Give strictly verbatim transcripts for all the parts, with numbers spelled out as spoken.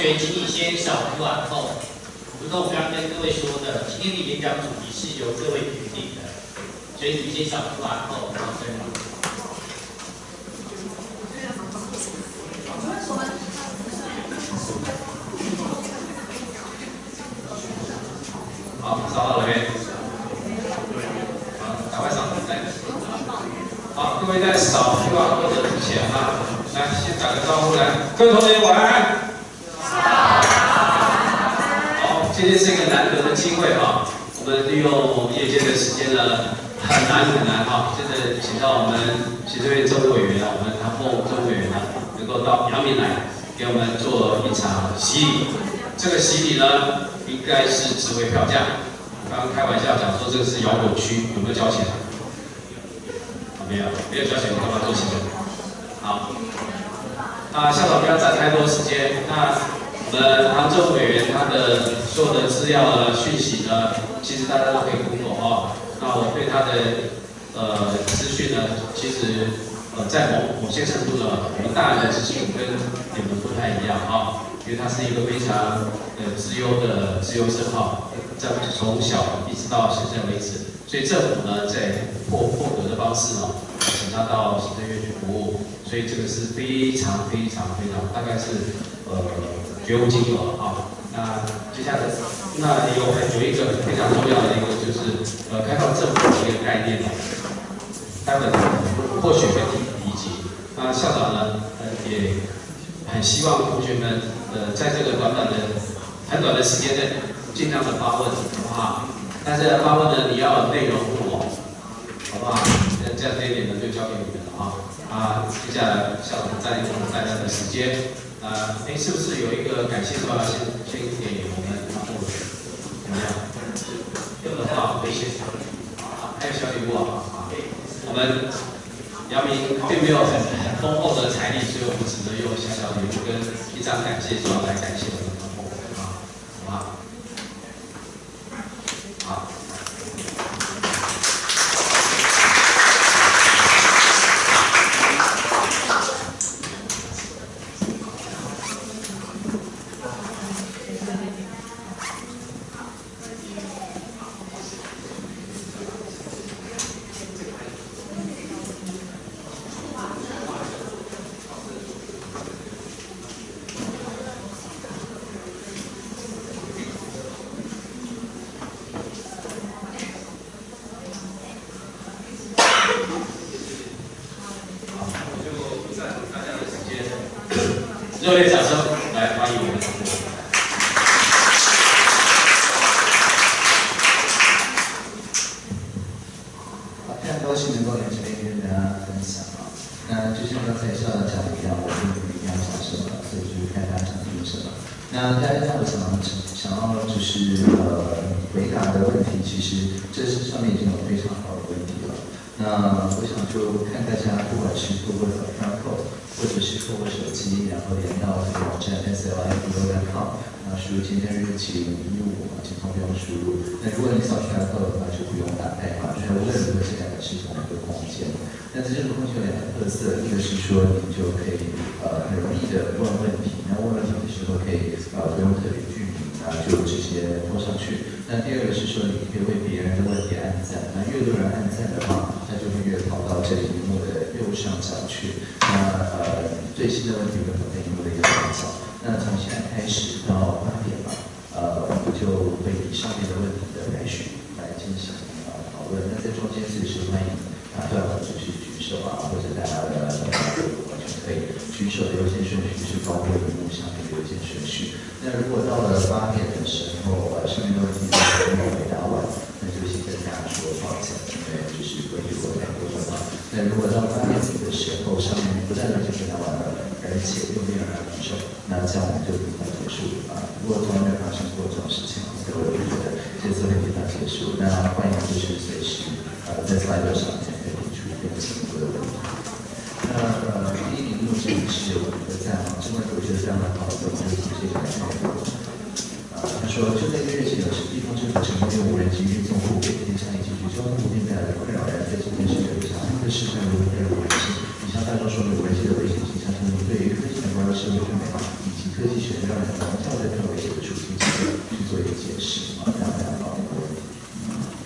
学，请你先扫 Q R code。如同我刚刚跟各位说的，今天的演讲主题是由各位决定的，所以你先扫 Q R code，然后登录。好，扫到了没？好，赶快扫，来。好，各位在扫 Q R code 之前哈，来先打个招呼来，各位同学晚安。 今天是一个难得的机会哈，我们利用夜间的时间呢，很难很难哈。现在请到我们行政院政务委员啊，我们唐凤政务委员呢，能够到阳明来给我们做一场洗礼。这个洗礼呢，应该是值回票价。刚刚开玩笑讲说这个是摇滚区，有没有交钱？啊，没有，没有交钱，你干嘛做行政？好，那校长不要占太多时间，那。 我们唐政务委员他的所有的资料呢、讯息呢，其实大家都可以 Google 啊。那我对他的呃资讯呢，其实呃在某某些程度呢，我们大人的资讯跟你们不太一样啊，因为他是一个非常呃资优的资优生哈，在从小一直到现在为止，所以政府呢在获获得的方式呢，请他到行政院去服务，所以这个是非常非常非常大概是呃。 绝无仅有啊！那接下来，那有有一个非常重要的一个就是呃开放政府的一个概念呢，待会或许会提提及。那校长呢，呃也很希望同学们呃在这个短短的很短的时间内，尽量的发问，好不好？但是发问呢，你要有内容问我，好不好？那这样这一点呢，就交给你们了啊！啊，接下来校长占用大家的时间。 呃，哎，是不是有一个感谢说要先先给我们唐副委员？怎么样？有的话，谢谢。好，还有小礼物啊！啊，我们阳明并没有很很丰厚的财力，所以我们只能用小小礼物跟一张感谢状来感谢我们唐副委员啊，好不好？好。 热烈掌声来欢迎我们的同学。 好，非常高兴能够来这边跟大家分享啊。那就像刚才校长讲的一样，我并不一定要讲什么，所以就是看大家想听什么。那大家让我想想要就是呃回答的问题，其实这是上面已经有非常好的问题了。那我想就看大家不管是透过 Q R code。 或者是透过手机，然后连到这个网站 S L I P O 点 com， 然后输入今天日期零一五，请同学们输入。那如果你扫 Q R code 的话，就不用打开嘛，就无论如何这两个是同一个空间。那这个空间有两个特色，一个是说你就可以呃很容易的问问题，那问问题的时候可以呃不用特别具名啊，就直接拖上去。那第二个是说你可以为别人的问题按赞，那越多人按赞的话，它就会越跑到这里屏幕的右上角去。那呃最新的问题会跑在屏幕的右上角。那从现在开始到八点吧，呃我们就会以上面的问题的排序来进行呃讨论。那在中间随时欢迎打断或者是举手啊，或者大家的完全可以举手的优先顺序是高过屏幕上面的优先顺序。那如果到了八点的时候，呃上面的问题都没有回答完，那就先跟大家说抱歉，因为就是问题过太多了嘛。那如果到八点的时候，上面不但已经回答完了，而且又没有人举手，那这样我们就不能结束啊。如果从来没有发生过这种事情，所以我就觉得这次会提到结束。那欢迎就是随时呃在 slide 上面可以提出更进一步的问题。那呃第一名录制是我们的在啊，这位我觉得非常的好，我们就直接感谢啊。他说就在一个日前有时地方政府成立无人机运送户给天上以及举交通不便带来的困扰，然在今天是有一场的事项如何带入人性。以上大众说明无人机的危险性，相信对于科技能够让社会更美好，以及科技学让人能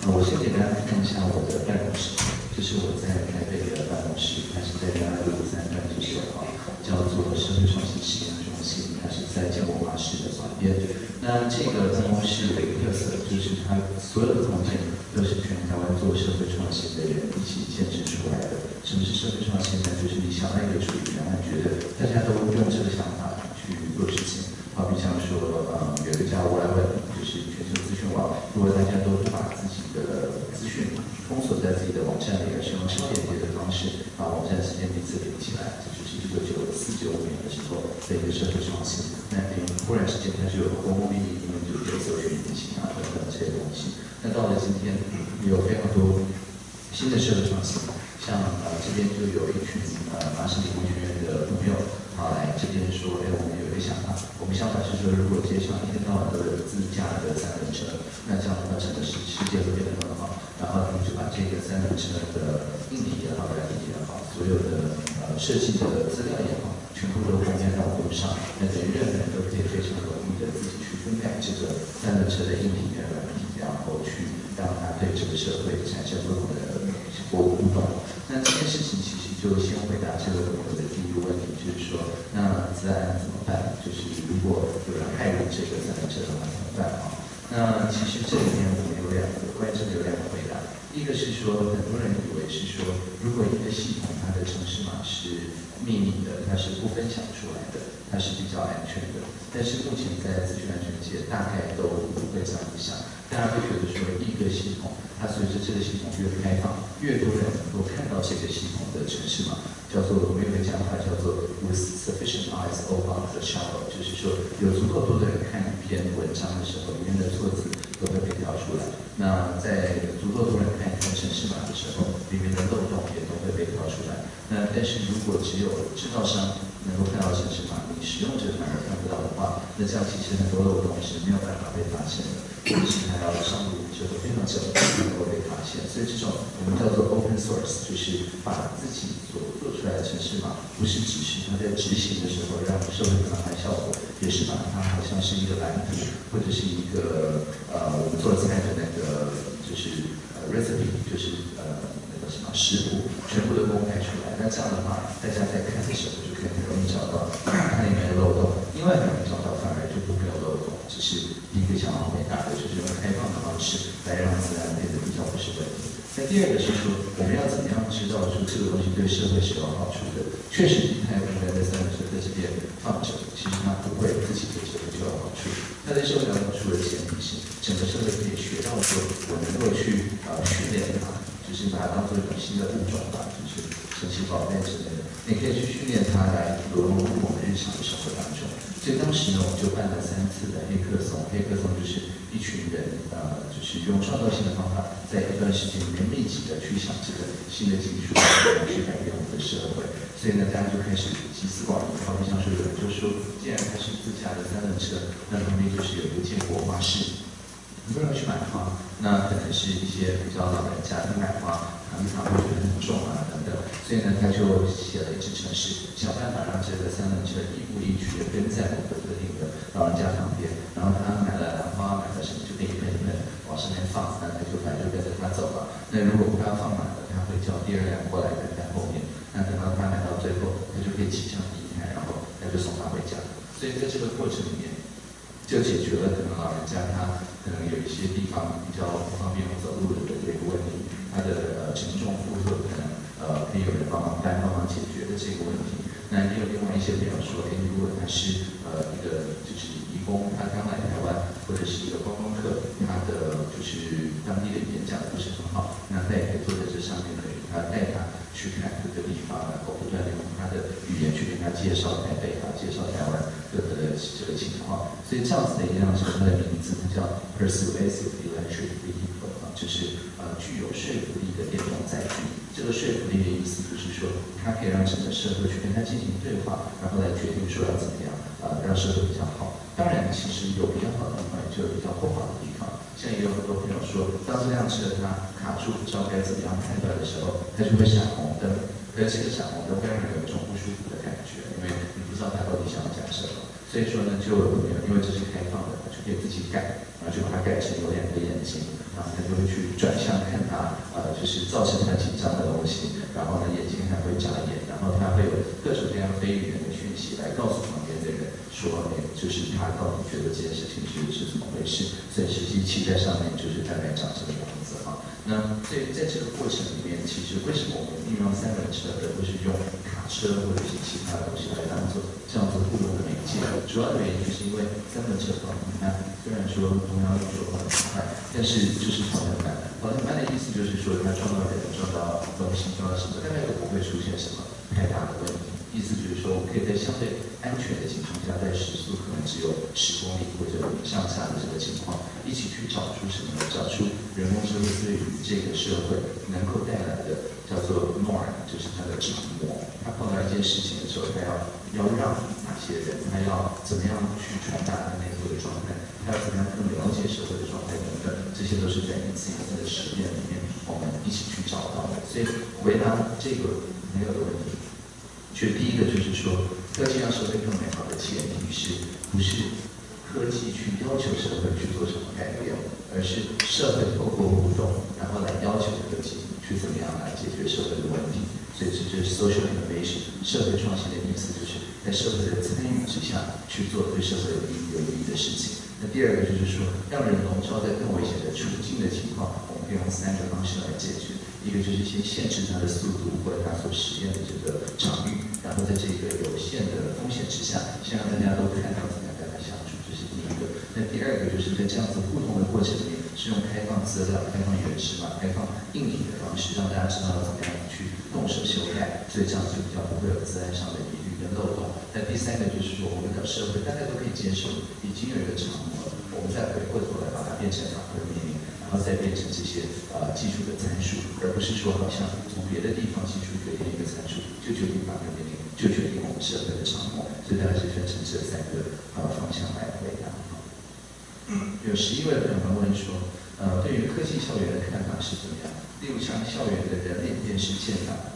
呃，我先给大家看一下我的办公室，这是我在台北的办公室，它是在嘉义路三段之首啊，叫做社会创新实验中心，它是在建文化市的旁边。那这个办公室有一个特色，就是它所有的空间都是全台湾做社会创新的人一起建制出来的。什么是社会创新呢？就是你想到一个主题，然后觉得大家都用这个想法去做事情。好比像说，呃，有一个叫 Web， 就是全球资讯网，如果大家都把自己的资讯封锁在自己的网站里，而是用超链接的方式把网站之间彼此连起来，这就是一九九四九五年的时候的一个社会创新。那等于忽然之间它就有公共利益，因为就有搜寻引擎啊等等这些东西。那到了今天，有非常多新的社会创新，像呃这边就有一群呃麻省理工学院的朋友。好，来这边说，哎，我们有一个想法，我们想法是说，如果街上一天到晚都有自驾的三轮车，那这样的话，整个世世界会变得更好。然后他们就把这个三轮车的硬体也好、软体也好，所有的呃设计的资料也好，全部都公开到网络上，那等于任何人都可以非常容易的自己去更改这个三轮车的硬体跟软体，然后去让它对这个社会产生不同的互动。那这件事情其实就先回答这个朋友的第一个问题，就是说，那自然怎么办？就是如果有人害入这个三轮车的话怎么办啊？那其实这里面我们有两个，关于这个有两个回答。第一个是说，很多人以为是说，如果一个系统它的程式码是秘密的，它是不分享出来的，它是比较安全的。但是目前在资讯安全界，大概都不会这样想。大家会觉得说，一个系统，它随着这个系统越开放，越多人能够看到这个系统的程式码，叫做我们有个讲法叫做 with sufficient eyes open the shadow， 就是说有足够多的人看一篇文章的时候，里面的错字都会被挑出来。那在足够多人看一篇程式码的时候，里面的漏洞也都会被挑出来。那但是如果只有制造商能够看到程式码，你使用者反而看不到的话，那这样其实很多漏洞是没有办法被发现的，或者是它要上路之后非常久才能够被发现。所以这种我们叫做 open source， 就是把自己所做出来的程式码，不是只是它在执行的时候让社会看到它效果，也是把它好像是一个蓝图，或者是一个呃我们做菜的那个就是呃 recipe， 就是呃那个什么食谱，全部都公开出来。那这样的话，大家在看的时候就可以很容易找到它里面的漏洞，因为很容易找到，反而就不会有漏洞。只是第一个想要回答的就是用开放的方式来让自然变得比较不是问题。那第二个是说，我们要怎么样知道说这个东西对社会是有好处的？确实，一台应该在三轮车在这边放着，其实它不会自己对社会就有好处。它对社会有好处的前提是，整个社会可以学到说，我能够去呃训练它，就是把它当做一种新的物种吧，就是神奇宝贝之类的，你可以去训练它来融入我们日常的生活当中。所以当时呢，我们就办了三次的黑客松。黑客松就是一群人，呃，就是用创造性的方法，在一段时间里面密集的去想这个新的技术，去改变我们的社会。所以呢，大家就开始集思广益。好比像说有人就说，既然它是自驾的三轮车，那旁边就是有一个建国花市。很多人去买花，那可能是一些比较老人家，他买花，他们常会觉得很重啊等等，所以呢，他就写了一支程式，想办法让这个三轮车一步一趋的跟在某个特定的老人家旁边，然后他买了兰花，买了什么就可以一盆一盆往上面放，那他就反正就跟着他走了。那如果他放满了，他会叫第二辆过来跟在后面，那等到他买到最后，他就可以骑上第一台，然后他就送他回家。所以在这个过程里面，就解决了可能老人家他可能有一些地方比较不方便走路的这个问题，他的呃承重负荷可能呃可以有人帮忙搬帮忙解决的这个问题。那也有另外一些朋友说，哎，如果他是呃一个就是移工，他刚来台湾，或者是一个观光客，他的就是当地的语言讲的不是很好，那他也可以坐在这上面可以他带他去看各个地方，然后不断的用他的语言去跟他介绍台北啊，介绍台湾各个的这个情况。所以这样子的一辆车，它的名字它叫 Persuasive Electric Vehicle 啊，就是呃具有说服力的电动载具。这个说服力的意思就是说，它可以让整个社会去跟它进行对话，然后来决定说要怎么样呃让社会比较好。当然，其实有比较好的地方，也就有比较不好的地方。像也有很多朋友说，当这辆车它卡住不知道该怎么样判断的时候，它就会闪红灯，而这个闪红灯会让人有一种不舒服的感觉，因为你不知道它到底想要讲什么。所以说呢，就因为这是开放的，就也自己改，然后就把它改成有两个眼睛，然后他就会去转向看它，呃，就是造成他紧张的东西，然后呢眼睛还会眨眼，然后他会有各种各样非语言的讯息来告诉旁边的人说，哎，就是他到底觉得这件事情是是怎么回事，所以实际骑在上面就是大概长这个样子哈。那所以在这个过程里面，其实为什么我们运用三轮车而不是用卡车或者是其他的东西来当做这样子互动的媒介？主要的原因就是因为三轮车跑得很慢，虽然说中央有说跑得很快，但是就是跑得很慢。跑得很慢的意思就是说，它撞到人、撞到东西、撞到什么，大概都不会出现什么太大的问题。意思就是说，我可以在相对安全的情况下，在时速可能只有十公里或者上下的这个情况，一起去找出什么？找出人工智慧对于这个社会能够带来的叫做 norm， 就是它的常模。他碰到一件事情的时候，他要要让哪些人，他要怎么样去传达他内部的状态，他要怎么样更了解社会的状态等等，这些都是在一次一次的实验里面，我们一起去找到的。所以回答这个朋友的问题。所以第一个就是说，科技让社会更美好的前提是不是科技去要求社会去做什么改变，而是社会透过互动，然后来要求科技去怎么样来解决社会的问题。所以这就是 social innovation， 社会创新的意思，就是在社会的参与之下去做对社会有意义、有意义的事情。那第二个就是说，让人笼罩在更危险的处境的情况，我们可以用三个方式来解决。一个就是先限制它的速度或者它所实验的这个场域，然后在这个有限的风险之下，先让大家都看到怎么样跟它相处，这是第一个。那第二个就是在这样子互动的过程里面，是用开放资料、开放原始码、开放硬体的方式，让大家知道怎么样去动手修改，所以这样就比较不会有自然上的疑虑跟漏洞。那第三个就是说，我们的社会大家都可以接受，已经有一个常模了，我们再回过头来把它变成法规命令。然后再变成这些呃技术的参数，而不是说好像从别的地方技术决定一个参数，就决定法律命令，就决定我们社会的常模。所以大概是分成这三个呃方向来回答。嗯，有十一位朋友们问说，呃，对于科技校园的看法是怎么样？例如像校园的人脸辨识建法，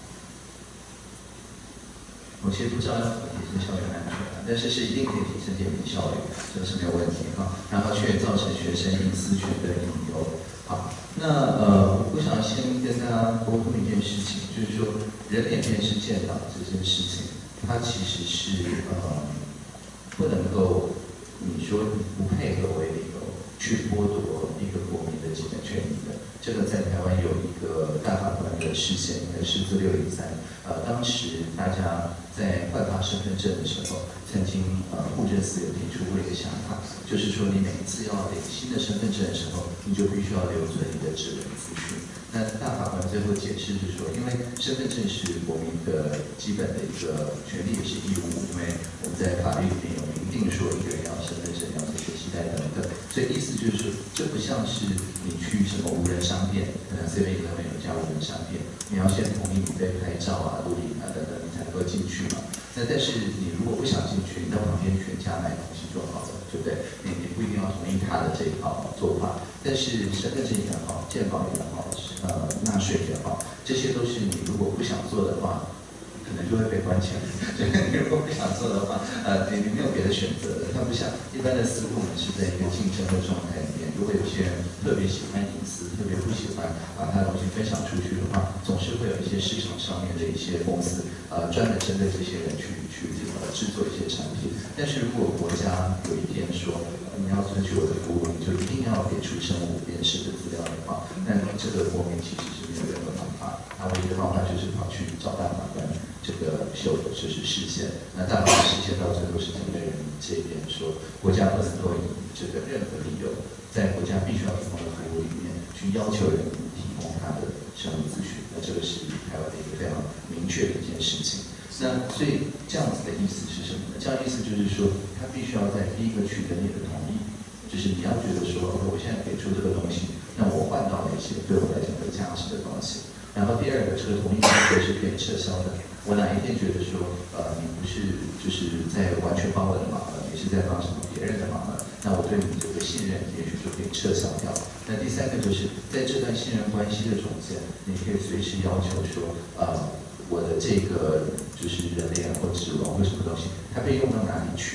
我其实不知道要怎么提升校园安全，但是是一定可以提升电子效率，这是没有问题哈。然后却造成学生隐私权的隐忧。好，那呃，我想先跟大家沟通一件事情，就是说人脸辨识建档这件事情，它其实是呃不能够你说你不配合为理由去剥夺一个国民的基本权益的。这个在台湾有一个大法官的事件，释字六零三，呃，当时大家在换发身份证的时候，曾经呃户政司有提出过一个想法，就是说你每一次要领新的身份证的时候，你就必须要留存你的指纹资讯。那大法官最后解释是说，因为身份证是国民的基本的一个权利也是义务，因为我们在法律里面有明定说一个人要身份证要这些期待等等，所以意思就是说，这不像是你去什么无人商店，可能 seven eleven 有家无人商店，你要先同意你被拍照啊、录影啊等等，你才能够进去嘛。那但是你如果不想进去，你到旁边全家买东西就好了，对不对？你你不一定要同意他的这一套做法。但是身份证也好，健保也好，呃，纳税也好，这些都是你如果不想做的话，可能就会被关起来。你如果不想做的话，呃，你你没有别的选择的。它不像一般的私部门是在一个竞争的状态里面，如果有些人特别喜欢隐私，特别不喜欢把他的东西分享出去的话，总是会有一些市场上面的一些公司，呃，专门针对这些人去去呃制作一些产品。但是如果国家有一天说，你要争取我的服务，你就一定要给出生物辨识的资料的话，那这个国民其实是没有任何方法，他唯一的方法就是跑去找大法官这个修就是实现。那大法官实现到最后是针对人民这边说，国家不能够以这个任何理由，在国家必须要提供的服务里面去要求人民提供他的生物资讯。那这个是台湾的一个非常明确的一件事情。那所以这样子的意思是什么呢？这样意思就是说，他必须要在第一个取得你的同意，就是你要觉得说 ，OK， 我现在给出这个东西，那我换到了一些对我来讲有价值的东西。然后第二个，这个同意书是可以撤销的。我哪一天觉得说，呃，你不是就是在完全帮我的忙了，你是在帮什么别人的忙了，那我对你这个信任也许就可以撤销掉。那第三个就是在这段信任关系的中间，你可以随时要求说，呃。我的这个就是人脸或指纹或什么东西，它被用到哪里去了？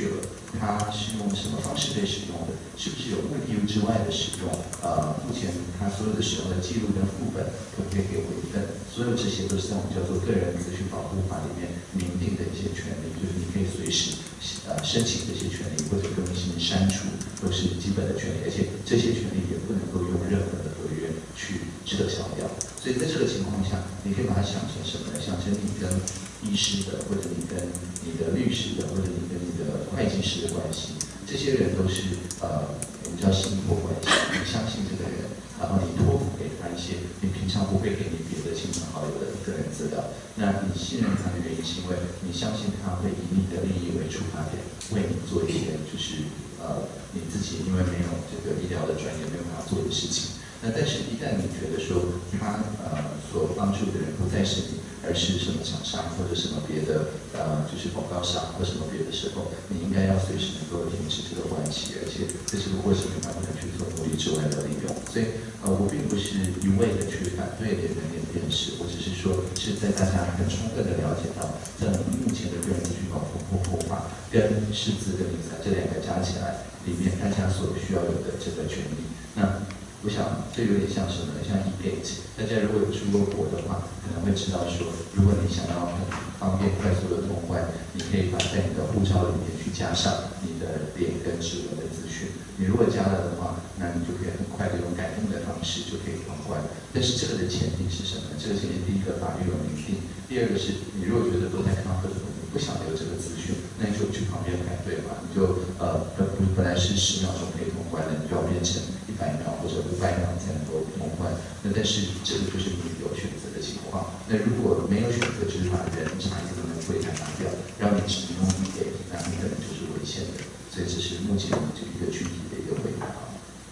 它是用什么方式被使用的，是不是有目的之外的使用？呃，目前它所有的使用的记录跟副本可不可以给回分？所有这些都是在我们叫做个人资讯保护法里面明定的一些权利，就是你可以随时呃申请这些权利或者更新、删除，都是基本的权利，而且这些权利也不能够用任何的合约去撤销掉。所以在这个情况下，你可以把它想成什么呢？想成你跟医师的，或者你跟你的律师的，或者你跟你的会计师的关系，这些人都是呃，我们叫信托关系。你相信这个人，然后你托付给他一些你平常不会给你别的亲朋好友的个人资料。那你信任他的原因，是因为你相信他会以你的利益为出发点，为你做一些就是呃你自己因为没有这个医疗的专业没有办法做的事情。那但是，一旦你觉得说他呃所帮助的人不再是你，而是什么厂商或者什么别的呃就是广告商或什么别的时候，你应该要随时能够停止这个关系，而且在这个过程中他不能去做目的之外的利用。所以呃，我并不是一味的去反对人脸辨识，我只是说是在大家很充分的了解到，在我们目前的个人资讯保护护法跟识字跟理财这两个加起来里面，大家所需要有的这个权利。那我想这有点像什么呢？像 e-gate， 大家如果有出过国的话，可能会知道说，如果你想要很方便快速的通关，你可以把在你的护照里面去加上你的脸跟指纹的资讯。你如果加了的话，那你就可以很快的用改动的方式就可以通关。但是这个的前提是什么？这个前提第一个法律有明定，第二个是你如果觉得都在康和的你不想留这个资讯，那你就去旁边排队嘛，你就呃本本来是十秒钟可以通关的，你就要变成一百秒或者五百秒才能够通关。那但是这个就是你有选择的情况。那如果没有选择，就是把人查一个门柜台拿掉，让你只用一给，那你可能就是违宪的。所以这是目前这一个具体的一个回答。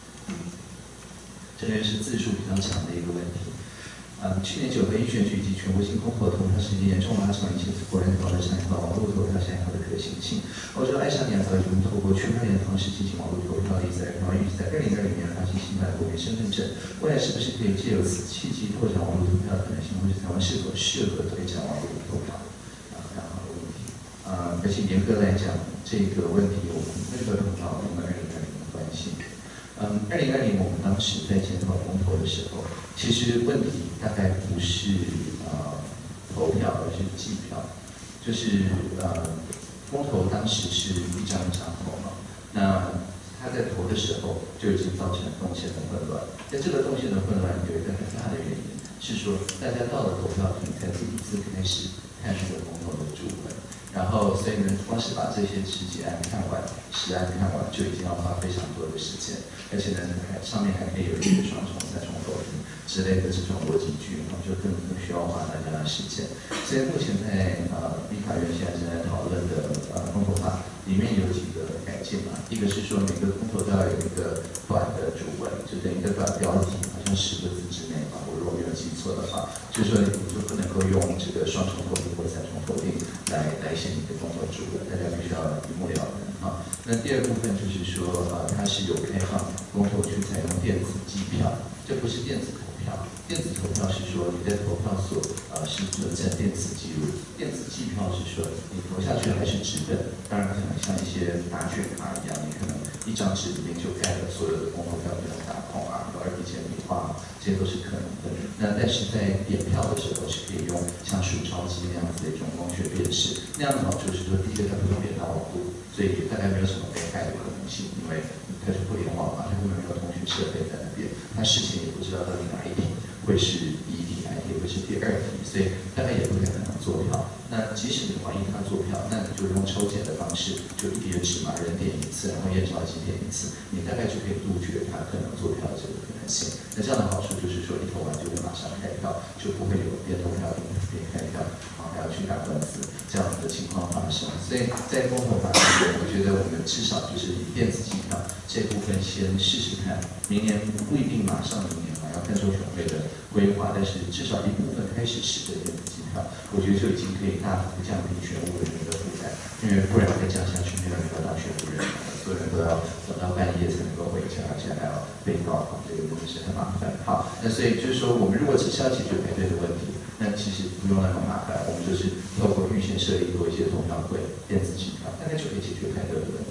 这边是字数比较长的一个问题。嗯，去年九合一选举以及全国性公投投票时间严重拉长一些国人投的参考网络投票参考的可行性。欧洲爱沙尼亚早已经透过区块链的方式进行网络投票，意在，然后预计在二零二零年发行新版的国民身份证。未来是不是可以借由此契机拓展网络投票的可能性，或是台湾是否适合推展网络投票？啊，非常好的问题。呃，而且严格来讲，这个问题我们那个投票跟我们二零二零的关系。嗯，二零二零我们当时在检讨公投的时候，其实问题大概不是呃投票，而是计票。就是呃，公投当时是一张一张投嘛，那他在投的时候就已经造成动线的混乱。在这个动线的混乱有一个很大的原因是说，大家到了投票亭才第一次开始看那个公投的主文。然后，所以呢，光是把这些十几案看完、十案看完，就已经要花非常多的时间，而且呢，还上面还可以有一个双重、三重否定之类的这种逻辑句，然后就更更需要花大家的时间。所以目前在呃立法院现在正在讨论的呃公投法里面有几个改进嘛，一个是说每个公投都要有一个短的主文，就等于一个短标题，好像十个字之内吧，我如果没有记错的话，就是说你就不能够用这个双重否定或三重否定来来写你的公投主文，大家必须要一目了然啊。那第二部分就是说，呃，它是有开放公投去采用电子计票，这不是电子投票。电子投票是说你在投票所呃是存在电子记录，电子计票是说你投下去还是纸本，当然可能像一些答卷卡一样，你可能一张纸里面就盖了所有的公投票，不能打孔啊，而笔签笔画，这些都是可能的。那但是在点票的时候是可以用像数钞机那样子的一种光学辨识，那样的好处是说，第一个它不用点到网络，所以大概没有什么被害的可能性，因为它是互联网嘛，它根本没有通讯设备在那边，它事前也不知道到底哪一题会是第一题，哪一题会是第二题，所以大概也不可能做票。那即使你怀疑他做票，那你就用抽检的方式，就一叠纸嘛，人点一次，然后验钞机点一次，你大概就可以杜绝他可能做票的这个可能性。那这样的好处就是说，你投完就会马上开票，就不会有边投票边边开票，然后还要去打官司这样子的情况发生。所以在公投法里面，我觉得我们至少就是以电子计票这部分先试试看，明年不一定马上明年嘛，要看周选会的规划，但是至少一部分开始试着电子计票，我觉得就已经可以大幅降低选务人员的负担，因为不然再这样下去，没有人要当选务人员，所有人都要等到半夜才能够回家，而且还要被告，这个真的是很麻烦。好，那所以就是说，我们如果只是要解决排队的问题，那其实不用那么麻烦，我们就是透过预先设立多一些投票柜、电子计票，大概就可以解决排队的问题。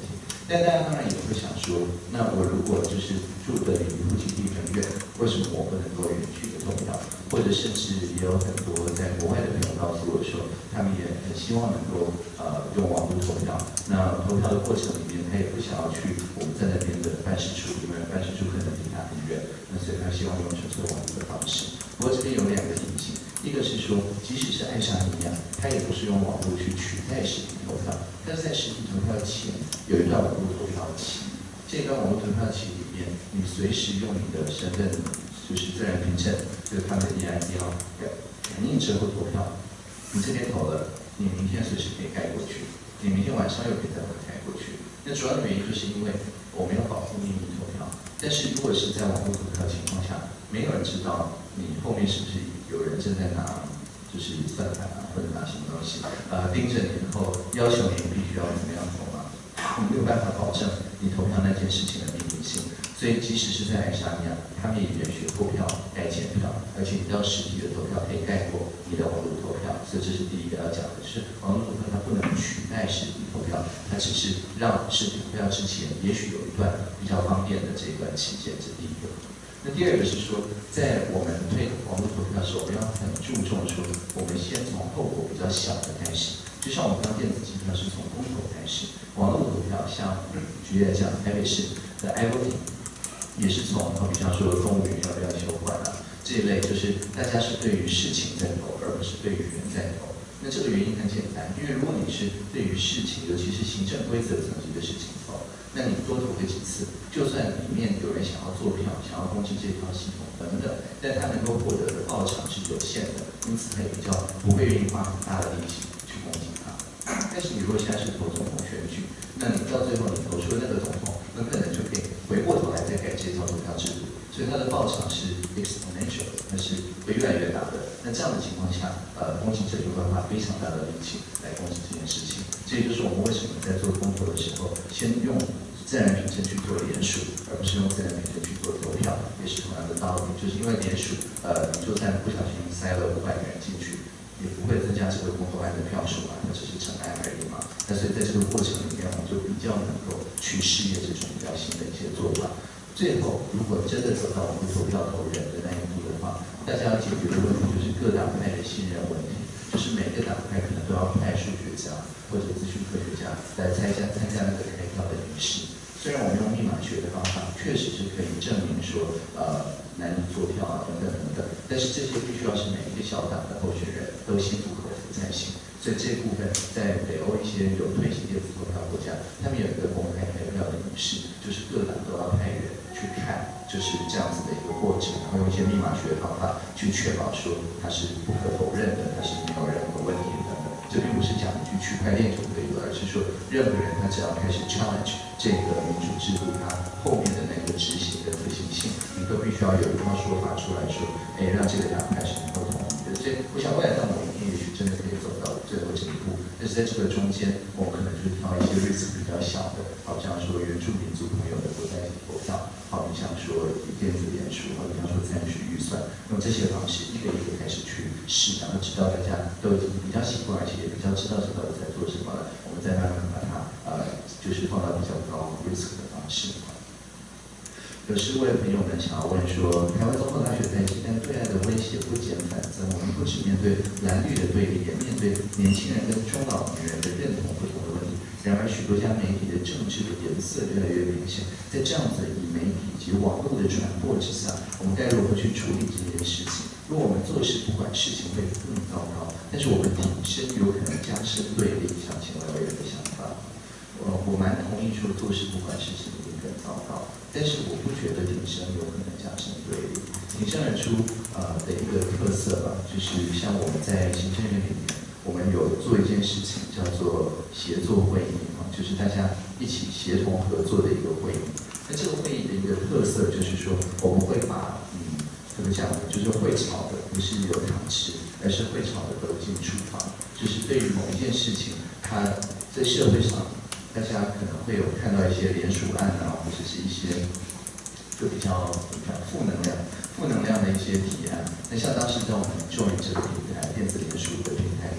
但大家当然也会想说，那我如果就是住的离户籍地很远，为什么我不能够远距的投票？或者甚至也有很多在国外的朋友告诉我说，他们也很希望能够呃用网络投票。那投票的过程里面，他也不想要去我们在那边的办事处，因为办事处可能离他很远，那所以他希望用纯粹网络的方式。不过这边有两个提醒，一个是说，即使是爱沙尼亚，它也不是用网络去取代实体投票，但是在实体投票前有一段网络投票期。这段网络投票期里面，你随时用你的身份，就是自然凭证，就是他们的 E I D 要感感应之后投票。你这边投了，你明天随时可以盖过去，你明天晚上又可以再盖过去。那主要的原因就是因为我们要保护秘密投票。但是如果是在网络投票情况下，没有人知道你后面是不是有人正在拿就是算盘啊，或者拿什么东西，呃，盯着你，然后要求你必须要怎么样投嘛，你没有办法保证你投票那件事情的秘密性。所以即使是在爱沙尼亚，他们也允许投票盖检票，而且你到实体的投票可以盖过你的网络投票。所以这是第一个要讲的，就是网络投票它不能取代实体投票，它只是让实体投票之前也许有一段比较方便的这段期间，这是第一个。那第二个是说，在我们推网络投票的时候，我们要很注重说，我们先从后果比较小的开始。就像我们刚电子机票是从公投开始，网络投票像举例来讲，台北市的 iVoting 也是从，好比方说公务员要不要修管啊这一类，就是大家是对于事情在投，而不是对于人在投。那这个原因很简单，因为如果你是对于事情，尤其是行政规则层级的事情投，那你多投个几次，就算里面有人想要做票，想要攻击这套系统等等，但他能够获得的报偿是有限的，因此他也比较不会愿意花很大的力气去攻击它。但是你如果现在是投总统选举，那你到最后你投出了那个总统，那可能就可以回过头来再改这套投票制度，所以它的报偿是 exponential， 它是会越来越大的。那这样的情况下，呃，攻击者就会花非常大的力气来攻击这件事情。这也就是我们为什么在做公投的时候，先用自然凭证去做联署，而不是用自然凭证去做投票，也是同样的道理。就是因为联署，呃，你就算不小心塞了五百个人进去，也不会增加这个公投案的票数嘛，它只是尘埃而已嘛。那所以在这个过程里面，我们就比较能够去试验这种比较新的一些做法。最后，如果真的走到我们投票投人的那一步的话，大家要解决的问题就是各党派的信任问题，就是每个党派可能都要派数学家或者资讯科学家来参加参加那个开票的仪式。虽然我们用密码学的方法确实是可以证明说，呃，难以做票啊等等等等，但是这些必须要是每一个小党的候选人都心服口服才行。所以这一部分在北欧一些有推行电子投票国家，他们有一个公开开票的仪式，就是各党都要派人去看，就是这样子的一个过程，然后用一些密码学的方法去确保说它是不可否认的，它是没有任何问题的。这并不是讲一句区块链就可以了，而是说任何人他只要开始 challenge 这个民主制度，它后面的那个执行的可行性，你都必须要有一套说法出来说，哎，让这个党开始能够同意的。所以我想未来到某一天，也许真的可以走到最后这一步。但是在这个中间，我们可能就是挑一些 risk 比较小的，好像说原住民族朋友的国在一起投票，好比像说以电子联署，好比像说参与预算，用这些方式一个一个开始去试，然后直到大家都已经比较习惯，而且也比较知道这到底在做什么了，我们再慢慢把它呃，就是放到比较高 risk 的方式。有是为朋友们想要问说，台湾总统大选在即，但对岸的威胁不减反增，我们不只面对蓝绿的对立，也面对年轻人跟中老年人的认同不同的问题。然而，许多家媒体的政治的颜色越来越明显，在这样子以媒体及网络的传播之下，我们该如何去处理这件事情？如果我们做事不管，事情会更糟糕；但是我们挺身有可能加深对立，像前两位人的想法。我我蛮同意说做事不管，事情一定更糟糕。但是我不觉得挺身有可能加深对立。挺身而出呃的一个特色吧，就是像我们在行政院里面，我们有做一件事情叫做协作会议啊，就是大家一起协同合作的一个会议。那这个会议的一个特色就是说，我们会把嗯怎么讲呢，就是会吵的不是有糖吃，而是会吵的都进厨房。就是对于某一件事情，它在社会上。大家可能会有看到一些联署案啊，或者是一些就比较怎么讲负能量、负能量的一些提案。那像当时在我们 Join 这个平台、电子联署的平台里面，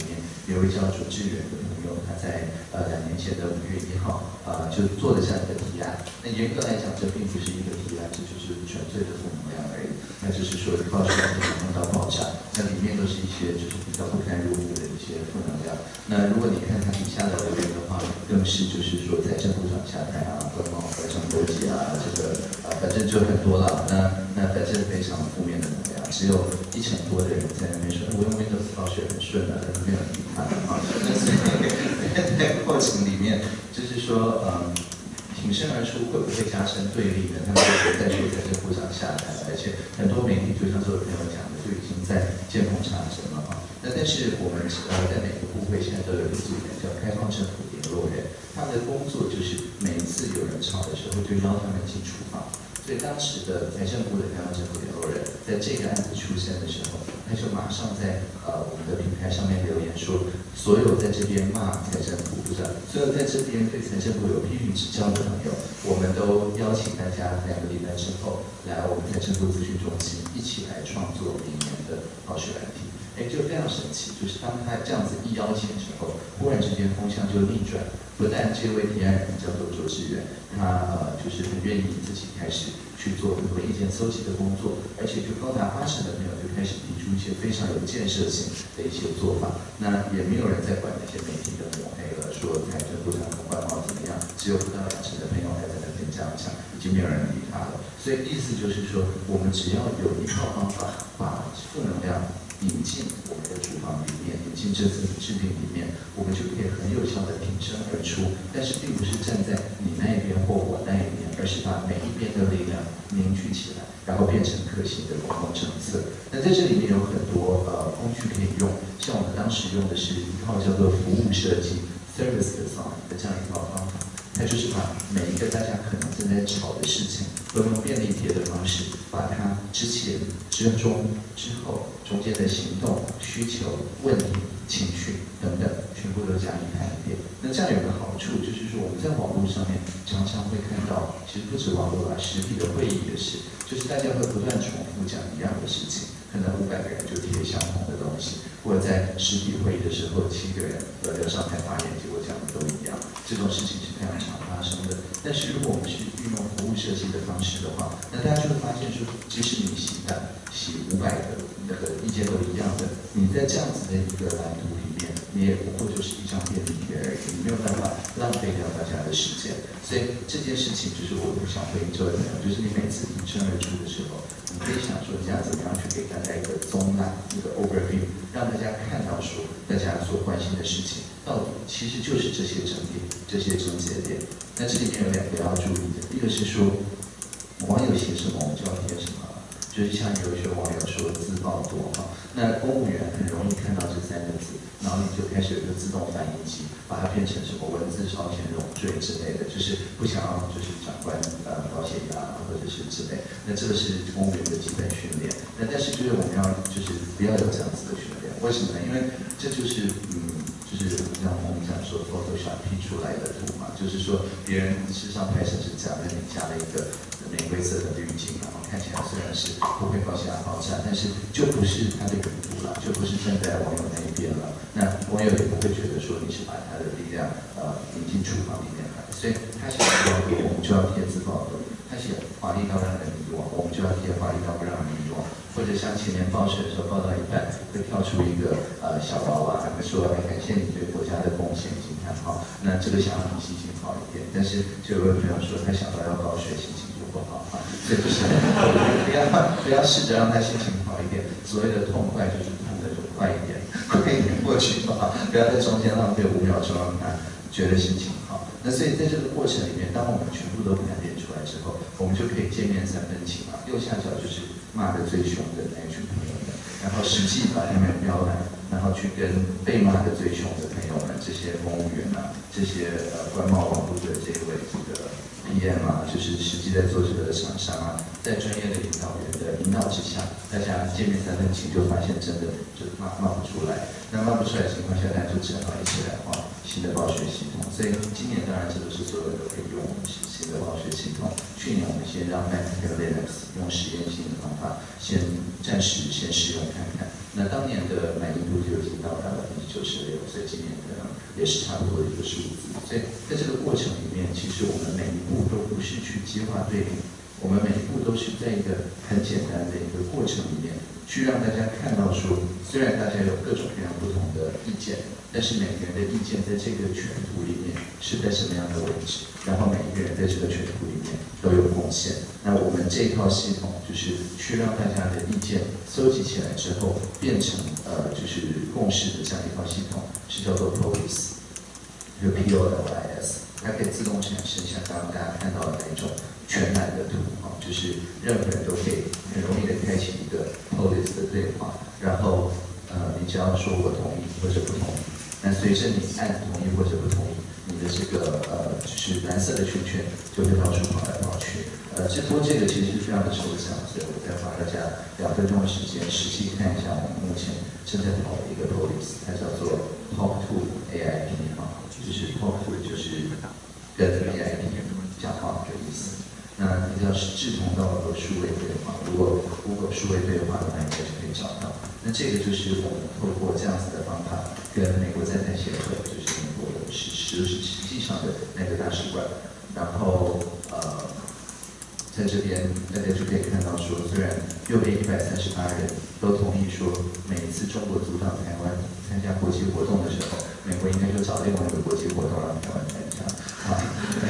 有一位叫卓志远的朋友，他在呃两年前的五月一号，呃就做了这样一个提案。那严格来讲，这并不是一个提案，这就是纯粹的负能量而已。那就是说，报纸可以弄到爆炸，那里面都是一些就是比较不堪入目的一些负能量。那如果你看他底下的留言的话，更是就是说财政部长下台啊，官帽官上勾结啊，这个啊反正就很多了。那那反正非常负面的能量，只有一成多的人在那边说，我用 Windows 报学很顺的，但是没有人理他啊。那所以在过程里面，就是说嗯。挺身而出会不会加深对立呢？他们就在说财政部长下台，而且很多媒体就像这位朋友讲的，就已经在见缝插针了哈。那但是我们呃在每个部会现在都有一个组员叫开放政府联络人，他们的工作就是每一次有人吵的时候，就邀他们进厨房。所以当时的财政部的开放政府联络人，在这个案子出现的时候，他就马上在呃我们的平台上面留言说，所有在这边骂财政部部长，所有在这边对财政部有批评指教的朋友，我们都邀请大家两个礼拜之后来我们财政部咨询中心一起来创作明年的报学软体。哎，就非常神奇，就是当他这样子一邀请之后，忽然之间风向就逆转。不但这位提案人叫做卓志远，他呃就是很愿意自己开始去做很多意见搜集的工作，而且就高达八成的朋友就开始提出一些非常有建设性的一些做法。那也没有人在管那些媒体的抹黑了，说财政部长跟官帽怎么样，只有不到两成的朋友还在那边这样讲，已经没有人理他了。所以意思就是说，我们只要有一套方法，把负能量引进我们的厨房里面，引进这次制定里面，我们就可以很有效的挺身而出。但是并不是站在你那一边或我那一边，而是把每一边的力量凝聚起来，然后变成可行的公共政策。那在这里面有很多呃工具可以用，像我们当时用的是一套叫做服务设计 （service design） 的这样一套方法。它就是把每一个大家可能正在吵的事情，都用便利贴的方式，把它之前、之中、之后、中间的行动、需求、问题、情绪等等，全部都加以盘点。那这样有个好处，就是说我们在网络上面常常会看到，其实不止网络啦，实体的会议也是，就是大家会不断重复讲一样的事情。可能五百个人就贴相同的东西，或者在实体会议的时候，七个人轮流上台发言，结果讲的都一样，这种事情是非常常发生的。但是如果我们是运用服务设计的方式的话，那大家就会发现说，即使你洗版洗五百个那个意见都一样的，你在这样子的一个蓝图里面，你也不过就是一张便利贴而已，你没有办法浪费掉大家的时间。所以这件事情就是我想回应这位朋友，就是你每次挺身而出的时候，你可以想说一下怎么样去给大家一个综览，一个 overview， 让大家看到说大家所关心的事情到底其实就是这些争点、这些症结点。那这里面有两个要注意的，一个是说网友写什么我们就要贴什么，就是像有一些网友说自曝多哈，那公务员很容易看到这三个字，然后你就开始有一个自动翻译机，把它变成什么文字超前冗赘之类的，就是不想要就是长官呃高血压或者是之类，那这个是公务员的基本训练。那但是就是我们要就是不要有这样子的训练，为什么呢？因为这就是嗯就是像我们讲说 Photoshop P 出来的图嘛，就是说别人事实上拍摄是这样，那你加了一个玫瑰色的滤镜，然后看起来虽然是不会高血压爆炸，但是就不是他的原图了，就不是站在网友那一边了。那网友也不会觉得说你是把他的力量呃引进厨房里面来，所以他写报道，我们就要贴自报的；他写华丽到让人遗忘，我们就要贴华丽到不让人遗忘。或者像前年报税的时候，报到一半会跳出一个呃小娃娃，说感谢你对国家的贡献惊叹号。那这个想让你心情好一点，但是就有位朋友说他想到要报税，心情就不好啊。所以就是不要不要试着让他心情好一点，所谓的痛快就是痛的就快一点，快一点过去吧，不要在中间浪费五秒钟让他觉得心情好。那所以在这个过程里面，当我们全部都盘点出来之后，我们就可以见面三分情嘛。右下角就是骂得最凶的那一群朋友们，然后实际把他们标来，然后去跟被骂得最凶的朋友们，这些公务员啊，这些呃官帽网络的这一位这个 P P M 啊，就是实际在做这个的厂商啊，在专业的引导员的引导之下，大家见面三分情，就发现真的就骂骂不出来。那骂不出来的情况下，大家就只好一起来画新的暴雪系统。所以今年当然这都是所有人都可以用新的暴雪系统。去年我们先让 Mac 跟 Linux 用实验性的方法，先暂时先试用看看。那当年的满意度就已经到达了百分之九十六，所以今年可能也是差不多的一个数字。所以在这个过程里面，其实我们每一步都不是去激化对比，我们每一步都是在一个很简单的一个过程里面，去让大家看到说，虽然大家有各种各样不同的意见，但是每个人的意见在这个全图里面是在什么样的位置，然后每一个人在这个全图里面都有贡献。那我们这一套系统就是去让大家的意见搜集起来之后，变成呃就是共识的这样一套系统，是叫做 Polis， 就 P O L I S， 它可以自动产生像刚刚大家看到的那种全览的图啊，就是任何人都可以很容易的开启一个 Polis 的对话，然后呃你只要说我同意或者不同意，那随着你按同意或者不同意，你的这个呃就是蓝色的圈圈就会到处跑来跑去。呃，直播这个其实是非常的抽象，所以我再花大家两分钟的时间实际看一下我们目前正在跑的一个 Polis， 它叫做 Talk to A I P 啊，就是 Talk to 就是跟 A I P 讲话的意思。那你要是志同道合数位对话，如果 Google 数位对话的话，应该就可以找到。那这个就是我们透过这样子的方法，跟美国在台协会，就是美国的实实实际上的那个大使馆，然后呃。在这边，大家就可以看到说，虽然右边一百三十八人都同意说，每一次中国阻挡台湾参加国际活动的时候，美国应该就找另外一个国际活动让台湾参加。啊，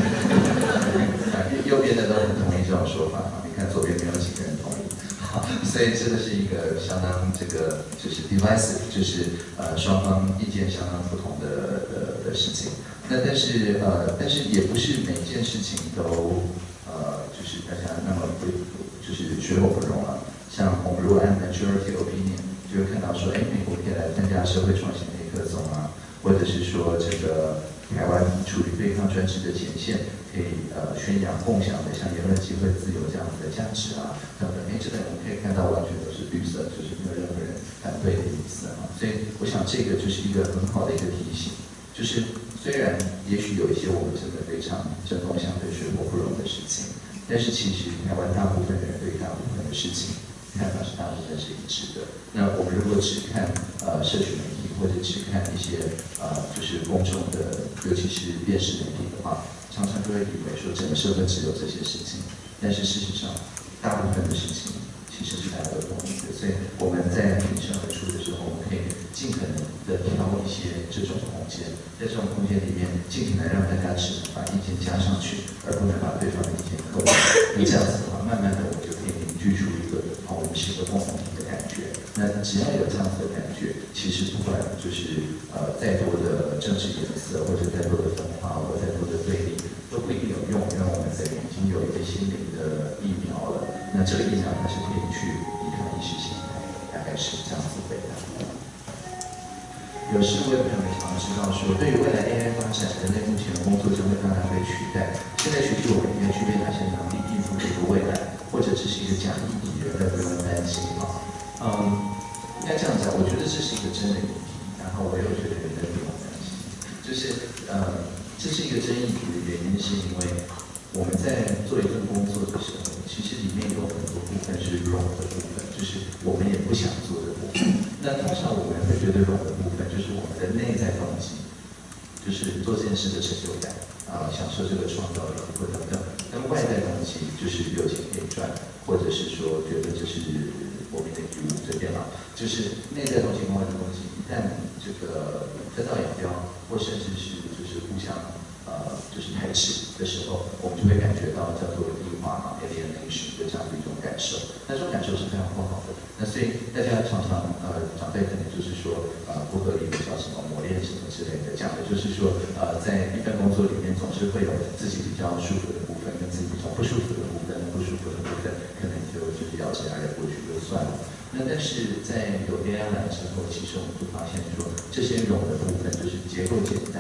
右边的都很同意这种说法啊，你看左边没有几个人同意。好，所以这个是一个相当这个就是 divisive， 就是呃双方意见相当不同的的的事情。那但是呃，但是也不是每件事情都。呃，就是大家那么不就是水火不容了。像我们如果按 majority opinion， 就会看到说，哎，美国可以来参加社会创新黑客松啊，或者是说这个台湾处于对抗专制的前线，可以呃宣扬共享的像言论机会自由这样子的价值啊等等。哎，这个我们可以看到完全都是绿色，就是没有任何人反对的意思啊。所以我想这个就是一个很好的一个提醒，就是。虽然也许有一些我们真的非常针锋相对、水火不容的事情，但是其实台湾大部分的人对大部分的事情看法是大部分是一致的。那我们如果只看呃社群媒体，或者只看一些呃就是公众的，尤其是电视媒体的话，常常就会以为说整个社会只有这些事情，但是事实上大部分的事情其实是大家都同意的。所以我们在挺身而出的时候，我们可以尽可能的挑一些这种空间，在这种空间里面，尽可能让大家只能把意见加上去，而不能把对方的意见扣掉。那这样子的话，慢慢的我们就可以凝聚出一个哦，我们是一个共同体的感觉。那只要有这样子的感觉，其实不管就是呃再多的政治颜色，或者再多的分化，或者再多的对立，都不一定有用，因为我们的已经有一个心灵的疫苗了。那这个疫苗它是可以去抵抗意识形态，大概是这样子回答。有试问朋友们想要知道说，对于未来 A I 发展，人类目前的工作将会慢慢被取代。现在学习我们应该具备哪些能力应付这个未来，或者只是一个假议题，人类不用担心吗？嗯，应该这样讲，我觉得这是一个真的议题，然后我又觉得人类不用担心。就是呃，这是一个真议题的原因，是因为我们在做一份工作的时候，其实里面有很多部分是软的部分，就是我们也不想做的部分。那通常我们会觉得软的部分就是我们的内在动机，就是做这件事的成就感啊，享受这个创造力或等等。那外在动机就是有钱可以赚，或者是说觉得这是我们的义务，随便啦。就是内在动机跟外在动机一旦这个分道扬镳，或甚至是就是互相呃就是排斥的时候，我们就会感觉到叫做异化嘛 alienation 的这样的一种感受。那这种感受是非常不好的。那所以大家常常呃长辈可能就是说呃不合理的叫什么磨练什么之类的，讲的就是说呃在一份工作里面总是会有自己比较舒服的部分，跟自己比较不舒服的部分，不舒服的部分可能就就是咬着牙忍过去就算了。那但是在有 A I 来之后，其实我们就发现说这些软的部分就是结构简单，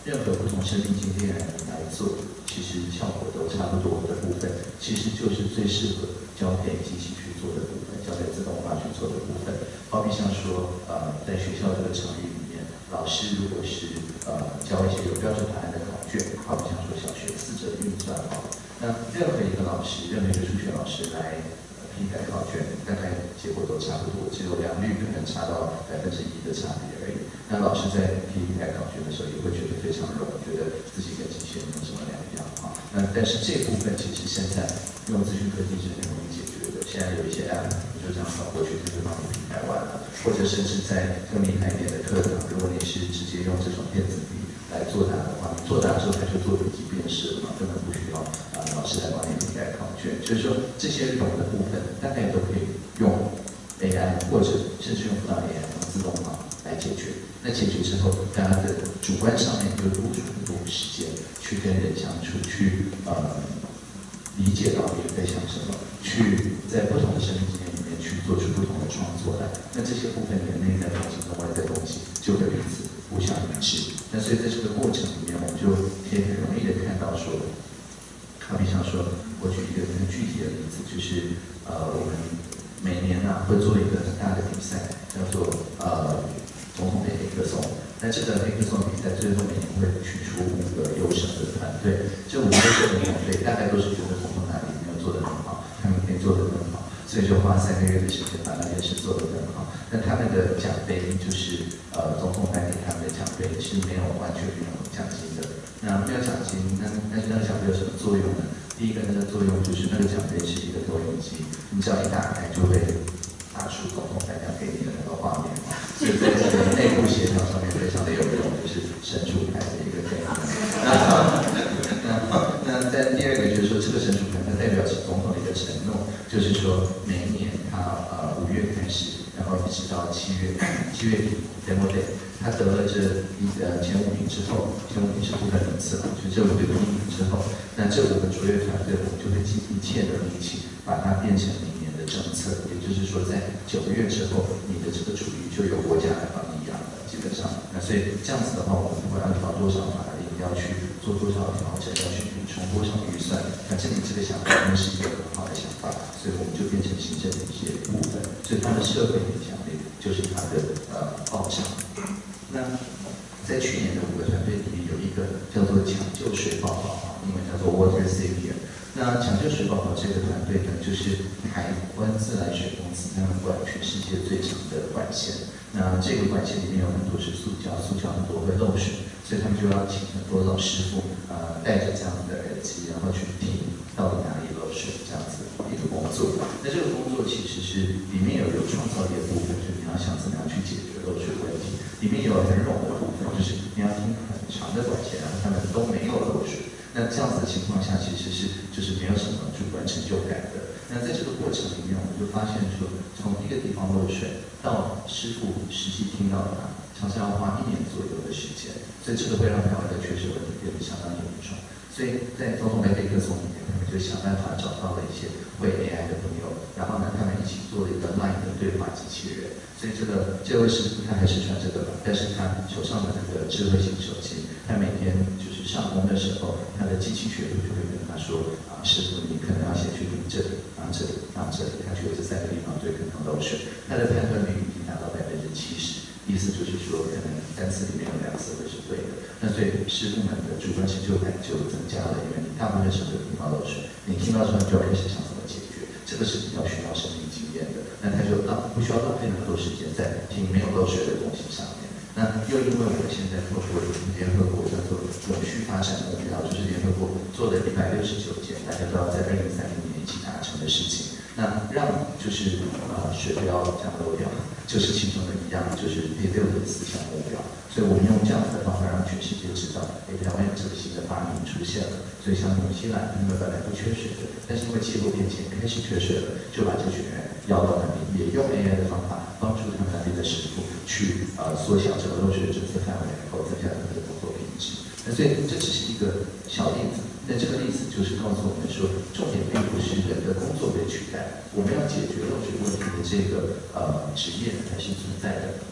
任何不同生命经验来做，其实效果都差不多的部分，其实就是最适合交给机器去做的部分，交给自动化去做的部分。好比像说，呃，在学校这个场域里面，老师如果是呃教一些有标准答案的考卷，好比像说小学四则运算好，那任何一个老师，任何一个数学老师来批改考卷，大概结果都差不多，只有良率可能差到百分之一的差别而已。那老师在批改考卷的时候，也会觉得非常容易，觉得自己跟机器人没有什么两样啊。那但是这部分其实现在用资讯科技是很容易解决的。现在有一些 app， 你就这样扫过去，它就帮你批改完了。或者甚至在更厉害一点的课堂，如果你是直接用这种电子笔来作答的话，你作答之后它就做笔记辨识了嘛，根本不需要啊、呃、老师来帮你批改考卷。所以说这些懂的部分，大概都可以用 A I 或者甚至用辅导 A I 用自动化来解决。那解决之后，大家的主观上面就多出很多时间去跟人相处，去呃理解到别人在想什么，去在不同的生命经验里面去做出不同的创作来。那这些部分的内在东西跟外在东西就会彼此互相一致。那所以在这个过程里面，我们就可以很容易的看到说，好比像说，我举一个很具体的例子，就是呃我们每年啊会做一个很大的比赛，叫做呃。总统的黑客松，那这个黑客松比赛最后每年会取出五个优胜的团队，这五个优胜的团队大概都是觉得总统哪里没有做得很好，他们可以做得更好，所以就花三个月的时间把那件事做得更好。那他们的奖杯就是呃总统颁给他们的奖杯是没有完全没有奖金的。那没有奖金，那那那个奖杯有什么作用呢？第一个那个作用就是那个奖杯是一个投影机，你只要一打开就会打出总统颁奖给你的那个画面。所以在这个内部协调上面非常的有用，就是神主牌的一个概念。那那在第二个就是说，这个神主牌它代表是总统的一个承诺，就是说每一年他呃五月开始，然后一直到七月七月底 demo day， 他得了这一呃前五名之后，前五名是不可能次嘛，就这五个第一名之后，那这五个卓越团队，我们就会尽一切的力气把它变成明年的政策，也就是说在九个月之后，你的这个处理就由国家来帮你养了，基本上。那所以这样子的话，我们不管要调多少法令，要去做多少调整，要去补充多少预算，反正你这个想法那是一个很好的想法，所以我们就变成行政的一些部分，所以它的社会影响力就是它的呃报偿。那在去年的五个团队里面，有一个叫做抢救水宝宝，英文叫做 Water Savior。那抢救水宝宝这个团队呢，就是台湾自来水公司他们管全世界最长的管线。那这个管线里面有很多是塑胶，塑胶很多会漏水，所以他们就要请很多老师傅，呃，带着这样的耳机，然后去听到底哪里漏水，这样子一个工作。那这个工作其实是里面有有创造力的部分，就是你要想怎么样去解决漏水问题；里面有很冗的部分，就是你要听很长的管线，然后他们都没有漏水。那这样子的情况下，其实是就是没有什么主观成就感的。那在这个过程里面，我们就发现说，从一个地方漏水到师傅实际听到它，常常要花一年左右的时间，所以这个会让台湾的缺水问题变得相当严重。所以在总统的黑客松里面，他们就想办法找到了一些会 A I 的朋友，然后呢，他们一起做了一个 Line 的对话机器人。所以这个这位师傅他还是传这个吧，但是他手上的这个智慧型手机，他每天就是上工的时候，他的机器学徒就会跟他说啊，师傅你可能要先去听这里，然后这里，然后这里，他觉得这三个地方最可能漏水，他的判断率已经达到百分之七十，意思就是说可能单词里面有两次会是对的。那所以师傅们的主观成就感就增加了，因为你大部分时候都听到漏水，你听到之后就要开始想怎么解决，这个是比较需要生命经验的。那他就浪不需要浪费那么多时间在听没有漏水的东西上面。那又因为我们现在透过联合国叫做永续发展目标，就是联合国做的一百六十九件，大家都要在二零三零年一起达成的事情。那让就是呃水不要降漏掉，就是其中的一样，就是第六个四项目标。所以我们用这样子的方法让全世界知道，哎，台湾有这个新的发明出现了。所以像纽西兰，他们本来不缺水的，但是因为气候变迁开始缺水了，就把这群人邀到那边，也用 A I 的方法帮助他们那边的师傅去呃缩小这个漏水的侦测范围，然后增加他们的工作品质。那所以这只是一个小例子，但这个例子就是告诉我们说，重点并不是人的工作被取代，我们要解决漏水问题的这个呃职业还是存在的，只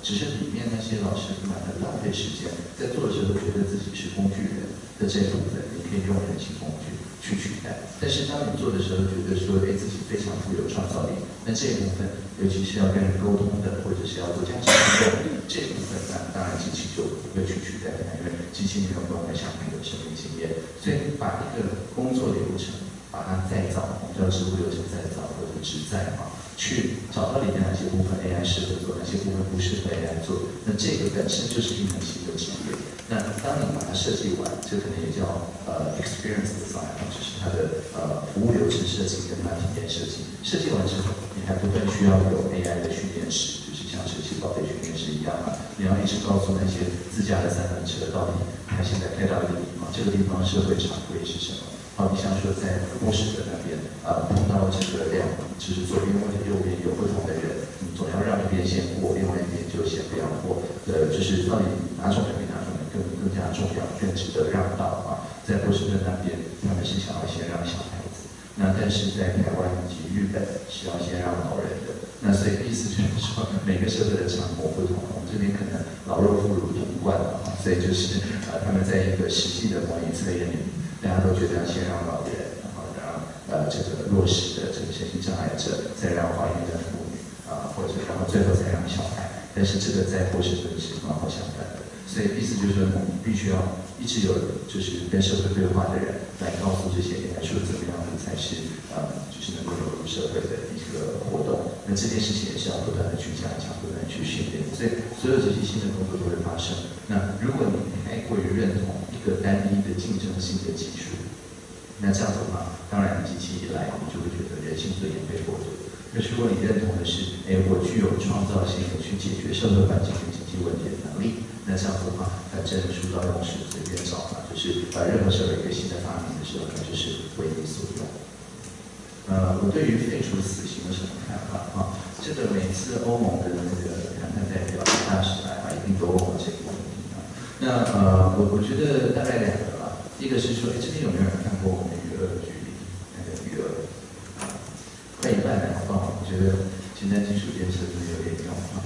只是里面那些老师们很浪费时间，在做的时候觉得自己是工具人的这部分，你可以用人形工具去取代。但是当你做的时候，觉得说，哎，自己非常富有创造力，那这一部分，尤其是要跟人沟通的，或者是要做价值判断的这一部分，那当然机器就不会去取代它，因为机器没有办法像你有生命经验，所以把一个工作流程把它再造，我们叫智慧流程再造或者职再嘛。去找到里面哪些部分 A I 适合做，哪些部分不适合 A I 做。那这个本身就是一门新的职业。那当你把它设计完，这可能也叫呃 experience design， 就是它的呃服务流程设计跟它体验设计。设计完之后，你还不断需要有 A I 的训练师，就是像神奇宝贝训练师一样啊，你要一直告诉那些自驾的三轮车，到底它现在开到一个地方，这个地方社会常规是什么？好比像说在牧师的那边，呃，碰到这个两，就是左边或者右边有不同的人，你总要让一边先过，另外一边就先不要过。呃，就是到底哪种人比哪种人更更加重要，更值得让道啊？在波士顿那边，他们是想要先让小孩子，那但是在台湾以及日本是要先让老人的。那所以意思就是说，每个社会的常模不同，我们这边可能老弱妇孺同贯了啊，所以就是呃，他们在一个实际的模拟测验里面。大家都觉得要先让老人，然后让呃这个弱势的这个身心障碍者，再让怀孕的妇女啊、呃，或者然后最后才让小孩。但是这个在波士顿是蛮好相反的，所以意思就是说，我们必须要一直有就是跟社会对话的人来告诉这些人来说怎么样子才是呃就是能够融入社会的一个活动。那这件事情也是要不断的去加强，不断的去训练，所以所有这些新的工作都会发生。那如果你太过于认同一个单一的竞争性的技术，那这样的话，当然机器一来，你就会觉得人性尊严被剥夺。可是如果你认同的是，哎，我具有创造性的去解决社会环境与经济问题的能力，那这样的话，反正书到用时随便找嘛，就是把任何社会一个新的发明的时候，那就是为你所用。呃，我对于废除死刑有什么看法啊？这个每次欧盟的那个谈判代表大使来啊，一定都问我这个问题啊。那呃，我我觉得大概两个吧，一个是说，哎，这边有没有人看过我们余额距离那个余额？快一半了，好不好？我觉得现在基础建设是有点用啊。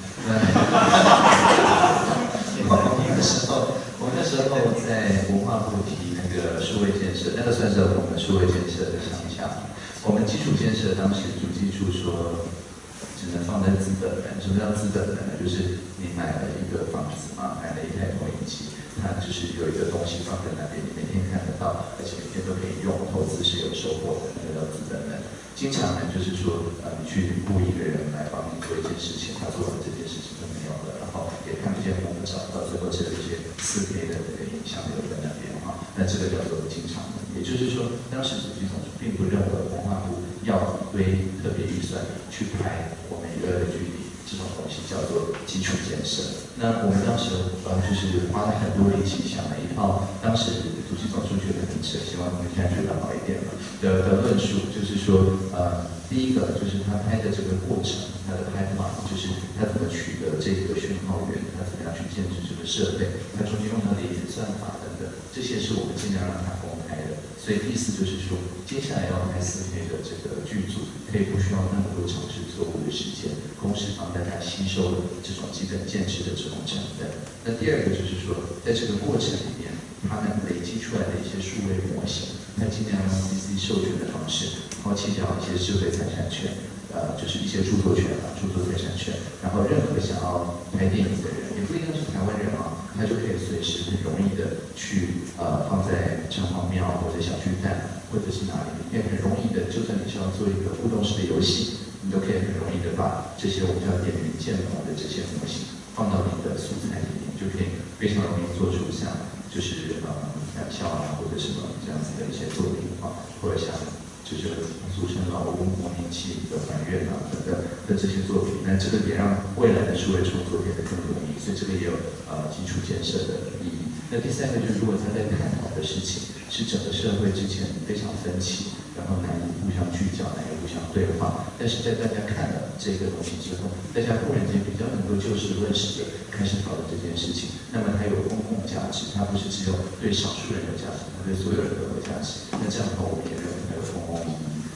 那那个时候，我们那时候在文化部提那个数位建设，那个算是我们数位建设的项项。我们基础建设当时主计处说，只能放在资本门。什么叫资本门呢？就是你买了一个房子嘛，买了一台投影机，它就是有一个东西放在那边，你每天看得到，而且每天都可以用，投资是有收获的，那个叫资本门。经常呢，就是说，呃，你去雇一个人来帮你做一件事情，他做完这件事情就没有了，然后也看不见摸不着，到最后只有一些四 K 的这个影像留在那边哈。那这个叫做经常的，也就是说，当时主计总处并不认为文化部要一堆特别预算去拍我们娱乐的距离这种东西，叫做基础建设。那我们当时呃就是花了很多力气想了一套，当时主计总处觉得很扯，希望你们现在觉得好一点了的的论述，就是说呃第一个就是他拍的这个过程，他的拍法就是他怎么取得这个讯号源，他怎么样去建制这个设备，他中间用他的演算法等等，这些是我们尽量让他公开的。所以意思就是说，接下来要拍四 K 的这个剧组，可以不需要那么多尝试错误的时间，公司帮大家吸收这种基本建制的这种成本。那第二个就是说，在这个过程里面，他们累积出来的一些数位模型，他尽量用 V C 授权的方式，然后去掉一些智慧财产权，呃，就是一些著作权啊，著作财产权，然后任何想要拍电影的人，也不一定是台湾人啊，他就可以随时很容易的去呃放在城隍庙或者小巨蛋或者是哪里，也很容易的，就算你是要做一个互动式的游戏，你都可以很容易的把这些我们叫点云建模的这些模型放到你的素材里面，就可以非常容易做出像就是呃返校啊或者什么这样子的一些作品啊，或者像。就是俗称老屋模拟器的还原啊等等的这些作品，那这个也让未来的数位创作变得更容易，所以这个也有呃基础建设的意义。那第三个就是，如果他在探讨的事情是整个社会之前非常分歧，然后难以互相聚焦，难以互相对话，但是在大家看了这个东西之后，大家忽然间比较能够就事论事的开始讨论这件事情，那么它有公共价值，它不是只有对少数人有价值，它对所有人都有价值。那这样的话，我们也认为它有公共意义。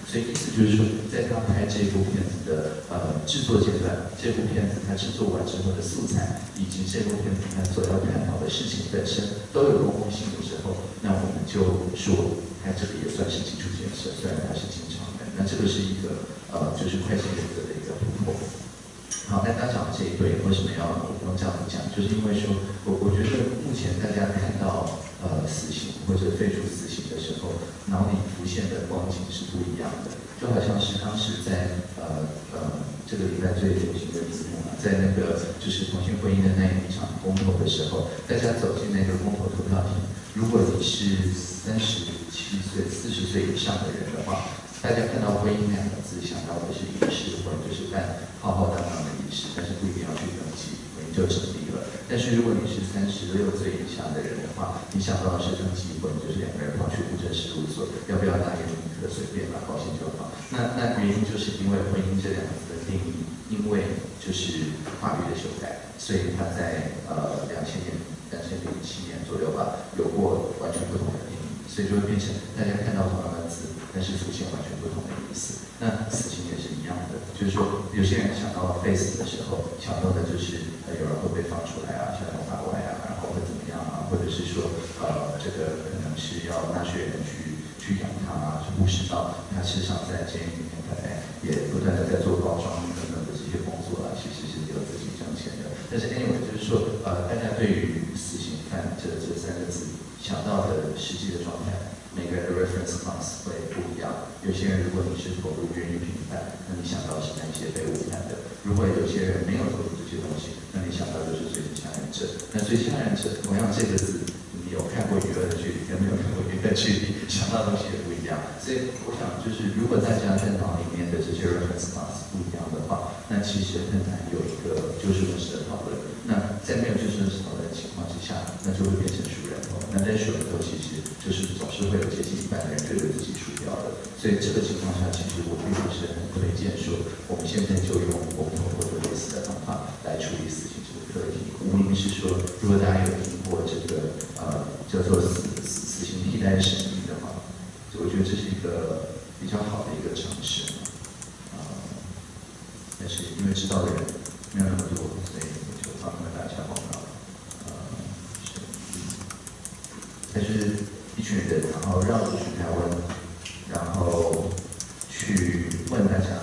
所以意思就是说，在他拍这部片子的呃制作阶段，这部片子他制作完之后的素材，以及这部片子他所要探讨的事情本身都有共通性的时候，那我们就说，他这个也算是基础建设，虽然他是经常人，那这个是一个呃就是会计原则的一个突破。好，那他讲这一对为什么要用这样子讲？就是因为说，我我觉得目前大家看到呃死刑或者废除死刑的时候，脑里浮现的光景是不一样的，就好像是当时在呃呃这个礼拜最流行的题目嘛，在那个就是同性婚姻的那一场公投的时候，大家走进那个公投投票亭，如果你是三十七岁、四十岁以上的人的话，大家看到婚姻两个字想到的是仪式，或者就是办浩浩荡荡的仪式，但是不一定要去登记，婚姻就成立了。但是如果你是三十六岁以下的人的话，你想到的是登记婚，就是两个人跑去户政事务所，要不要拿原名可随便吧，高兴就好。那那原因就是因为婚姻这两个字的定义，因为就是法律的修改，所以它在呃两千年、两千零七年左右吧，有过完全不同的定义，所以就会变成大家看到同样的字，但是浮现完全不同的意思。那死刑也是一样的，就是说有些人想到废死的时候，想到的就是呃有人会被放出来啊，下头法外啊，然后会怎么样啊，或者是说呃这个可能是要纳税人去去养他啊，去务实到他事实上在监狱里面大概也不断的在做包装等等的这些工作啊，其实是有自己挣钱的。但是 anyway 就是说呃大家对于死刑犯这这三个字想到的实际的状态。每个人的 reference class 会不一样。有些人，如果你是投入冤狱平反，那你想到是那些被误判的；如果有些人没有投入这些东西，那你想到就是最强人者。那最强人者，同样这个字，你有看过娱乐的距离，跟没有看过娱乐距离，想到的东西也不一样。所以我想，就是如果大家在脑里面的这些 reference class 不一样的话，那其实很难有一个就事论事的讨论。那在没有就事论事讨论的情况之下，那就会变成数人头。那在数人头，其实就是总是会有接近一半的人觉得自己输掉了。所以这个情况下，其实我并不是很推荐说，我们现在就用公投或者类似的方法来处理死刑这个课题。无疑是说，如果大家有听过这个呃叫做死死死刑替代审议的话，我觉得这是一个比较好的一个尝试。呃，但是因为知道的人没有那么多，所以我就帮他们打一下广告。呃，是，但是一群人，然后绕着去台湾，然后去问大家，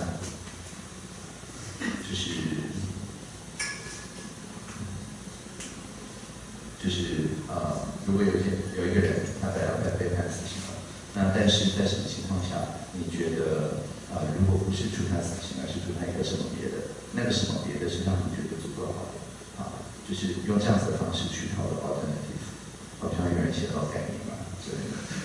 就是就是呃，如果有一天有一个人他本来要被判死刑了，那但是在什么情况下，你觉得呃，如果不是处他死刑，而是处他一个什么别的，那个什么别的是让你觉得足够好的啊，就是用这样子的方式去讨论 alternative， 好像有人写到概念嘛，所以。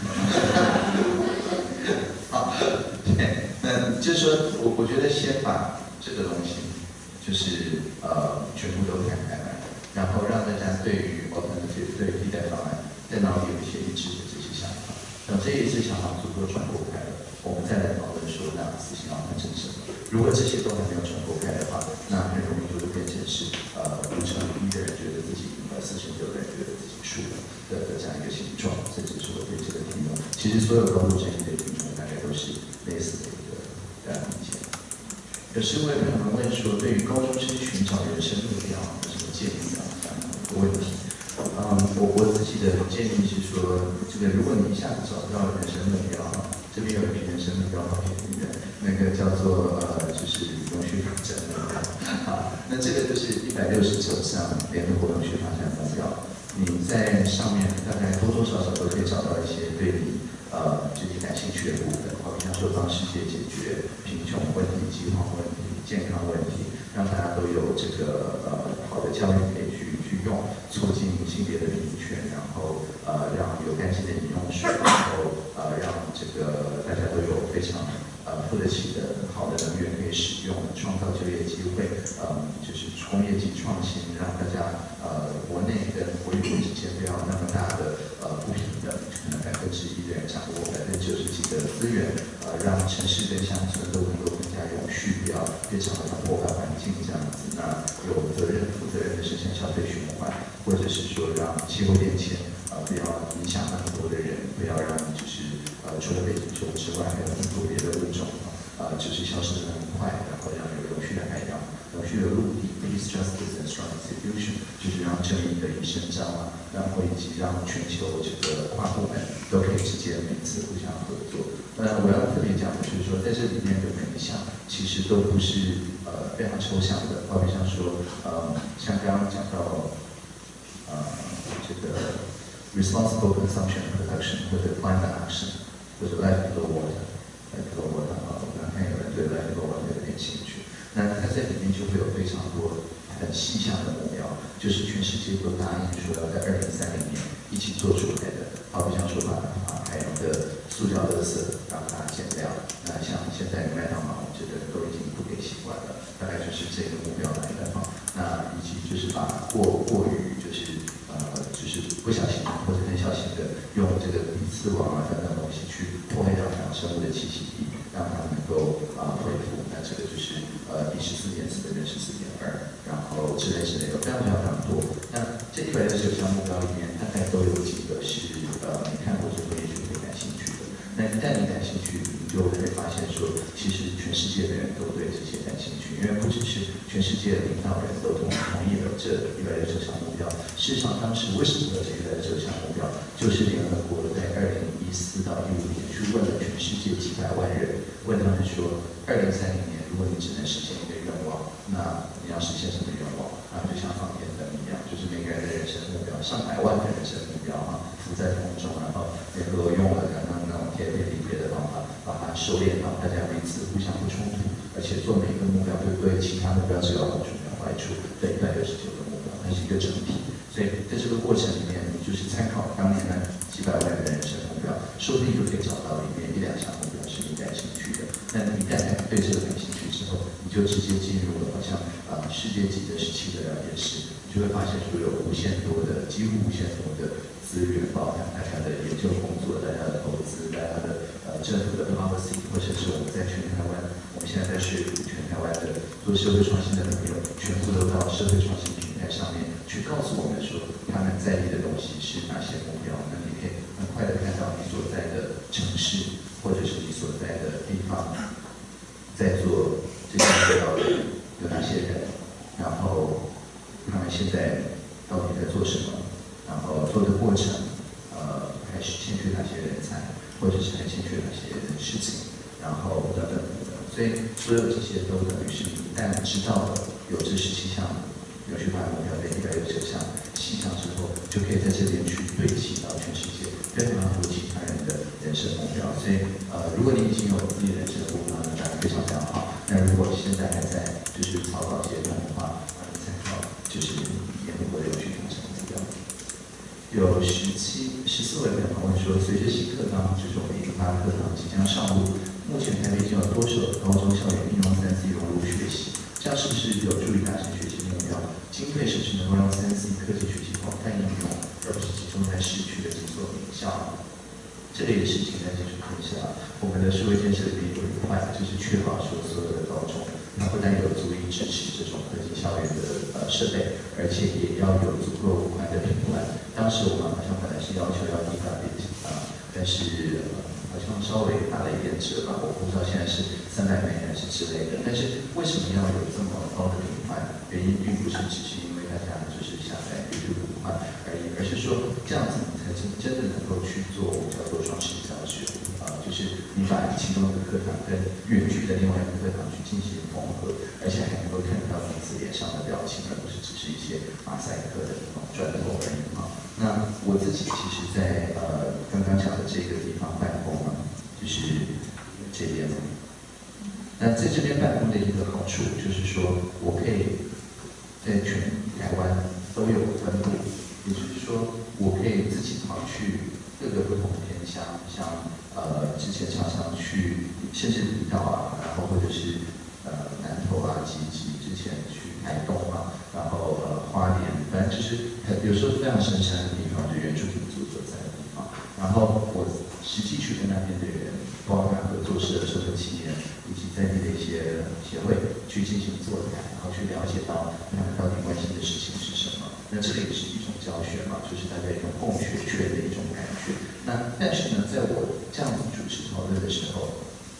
好，对，那就是说我我觉得先把这个东西，就是呃全部都摊开来，然后让大家对于 alternative 对于替代方案在脑里有一些一致的这些想法。等这一致想法足够传播开了，我们再来讨论说那死刑要判成什么。如果这些都还没有传播开的话，那很容易就会变成是呃五成一的人觉得自己赢了，四成九的人觉得自己输了的的这样一个形状。这只是我对这个题目，其实所有高度争议的题目大概都是类似的一个呃意见。有时我也可能问说，对于高中生寻找人生目标有什么建议啊？这样的问题。嗯，我我自己的建议是说，这个如果你一下子找不到人生目标，这边有一篇人生目标好便宜的，那个叫做呃，就是永续发展目标。好，那这个就是一百六十九项联合国永续发展目标，你在上面大概多多少少都可以找到一些对你呃自己感兴趣的部分，好，比方说帮世界解决贫穷问题、饥荒问题、健康问题，让大家都有这个呃好的教育可以去去用，促进性别的平权，然后呃让有干净的饮用水，然后呃让这个大家都有非常呃付得起的好的能源可以使用，创造就业机会，呃就是工业级创新，让大家呃国内跟国与国之间不要那么大的呃不平等，可能百分之一的人掌握百分之九十几的资源，呃让城市跟乡村都能够更加永续，不要变成好像破坏环境这样子。那有责任、负责任的生产消费循环，或者是说让气候变迁呃不要影响那么多的人，不要让就是呃除了北极熊之外，还有很多别的物种 strong institution， 就是让正义得以伸张啊，然后以及让全球这个跨部门都可以之间彼此互相合作。呃，我要特别讲的就是说，在这里面的每一项其实都不是呃非常抽象的，好比像说呃，像刚刚讲到呃这个 responsible consumption and production 或者 climate action 或者 life below water。Life below water 啊，我刚看有人对 life below water 有点兴趣。那它在里面就会有非常多很细项的目标，就是全世界都答应说要在二零三零年一起做出来的。好比像说把把海洋的塑胶垃圾让它减量，那像现在麦当劳这个都已经不给习惯了，大概就是这个目标来的哈。那以及就是把过过于就是呃就是不小心或者很小心的用这个彼刺网啊等等东西去破坏掉海洋生物的栖息地，让它能够啊、呃、恢复。那这个就是呃第十四点四跟十四点二，然后之类之类有非常非常非常多。那这一百六十九项目标里面，大概都有几个是呃你看过之后也许会感兴趣的。那一旦你感兴趣，你就会发现说，其实全世界的人都对这些感兴趣，因为不只是全世界的领导人都同同意了这一百六十九项目标。事实上，当时为什么有这一百六十九项目标，就是联合国在二零一四到一五年去问了全世界几百万人，问他们说，二零三零年如果你只能实现一个愿望，那你要实现什么愿望？然后就像放天灯一样，就是每个人的人生目标，上百万个人生目标啊，浮在空中，然后联合国用了刚刚那种贴贴地贴的方法，把它收敛到大家彼此互相不冲突，而且做每一个目标对对其他目标只有好处没有坏处的一百六十九个目标，它是一个整体。所以在这个过程里面，你就是参考当年那几百万个人生目标，说不定就可以找到里面一两项目标是你感兴趣的。那你一旦对这个感兴趣之后，你就直接进入了好像啊、呃、世界级的时期的了解室，你就会发现说有无限多的、几乎无限多的资源，包含大家的研究工作、大家的投资、大家的呃政府的 policy， 或者是我们在全台湾，我们现在在说服全台湾的做社会创新的朋友，全部都到社会创新平台上面去告诉我们说他们在意的东西是哪些目标。那你可以很快的看到你所在的城市，或者是你所在的地方，在做这些目标的有哪些人，然后他们现在到底在做什么，然后做的过程，呃，还是欠缺哪些人才，或者是还欠缺哪些事情，然后等等等等。所以所有这些都等于是你一旦知道了有这十七项有序发展目标的一百六十九项细项之后，就可以在这边去对齐到全世界非常多其他人的人生目标。所以呃，如果你已经有自己人生的目标，那当然非常非常好。那如果现在还在就是草稿阶段的话，那你参考就是联合国的有序统筹目标。有十七、十四位朋友问说，随着新课纲这种研发课堂即将上路，目前台北已经有多少高中校园应用三 C 融入学习？这样是不是有助于达成学习目标？经费是不是能够让三 C 科技学习广泛应用，而不是集中在市区的几所名校？这类的事情在技术课下，我们的数位建设里面有一块，就是确保说所有的高中，它不但有足以支持这种科技校园的呃设备，而且也要有足够宽的频宽。当时我们好像本来是要求要 gigabit 啊，但是、呃、好像稍微打了一点折吧，我不知道现在是三百枚还是之类的。但是为什么要有这么高的频宽？原因并不是只是因为大家就是下载 YouTube 快而已，而是说这样子你才真真的能够去做我们叫做双视教学啊、呃，就是你把其中一个课堂跟远距的另外一个课堂去进行缝合，而且还能够看到彼此脸上的表情，而不是只是一些马赛克的那种转头而已啊。那我自己其实在，在呃刚刚讲的这个地方办公啊，就是这边。那在这边办公的一个好处就是说，我可以在全台湾都有分布，也就是说，我可以自己跑去各个不同的偏乡，像呃之前常常去，甚至离岛啊，然后或者是呃南投啊、集集，之前去台东啊，然后呃花莲，反正就是很有时候非常深山的地方，就原住民族所在的地方，然后我实际去跟那边的人，包括合作社、社会企业以及在地的一些协会去进行座谈，然后去了解到他们到底关心的事情是什么。那这个也是一种教学嘛，就是大家一种共学圈的一种感觉。那但是呢，在我这样子主持讨论的时候，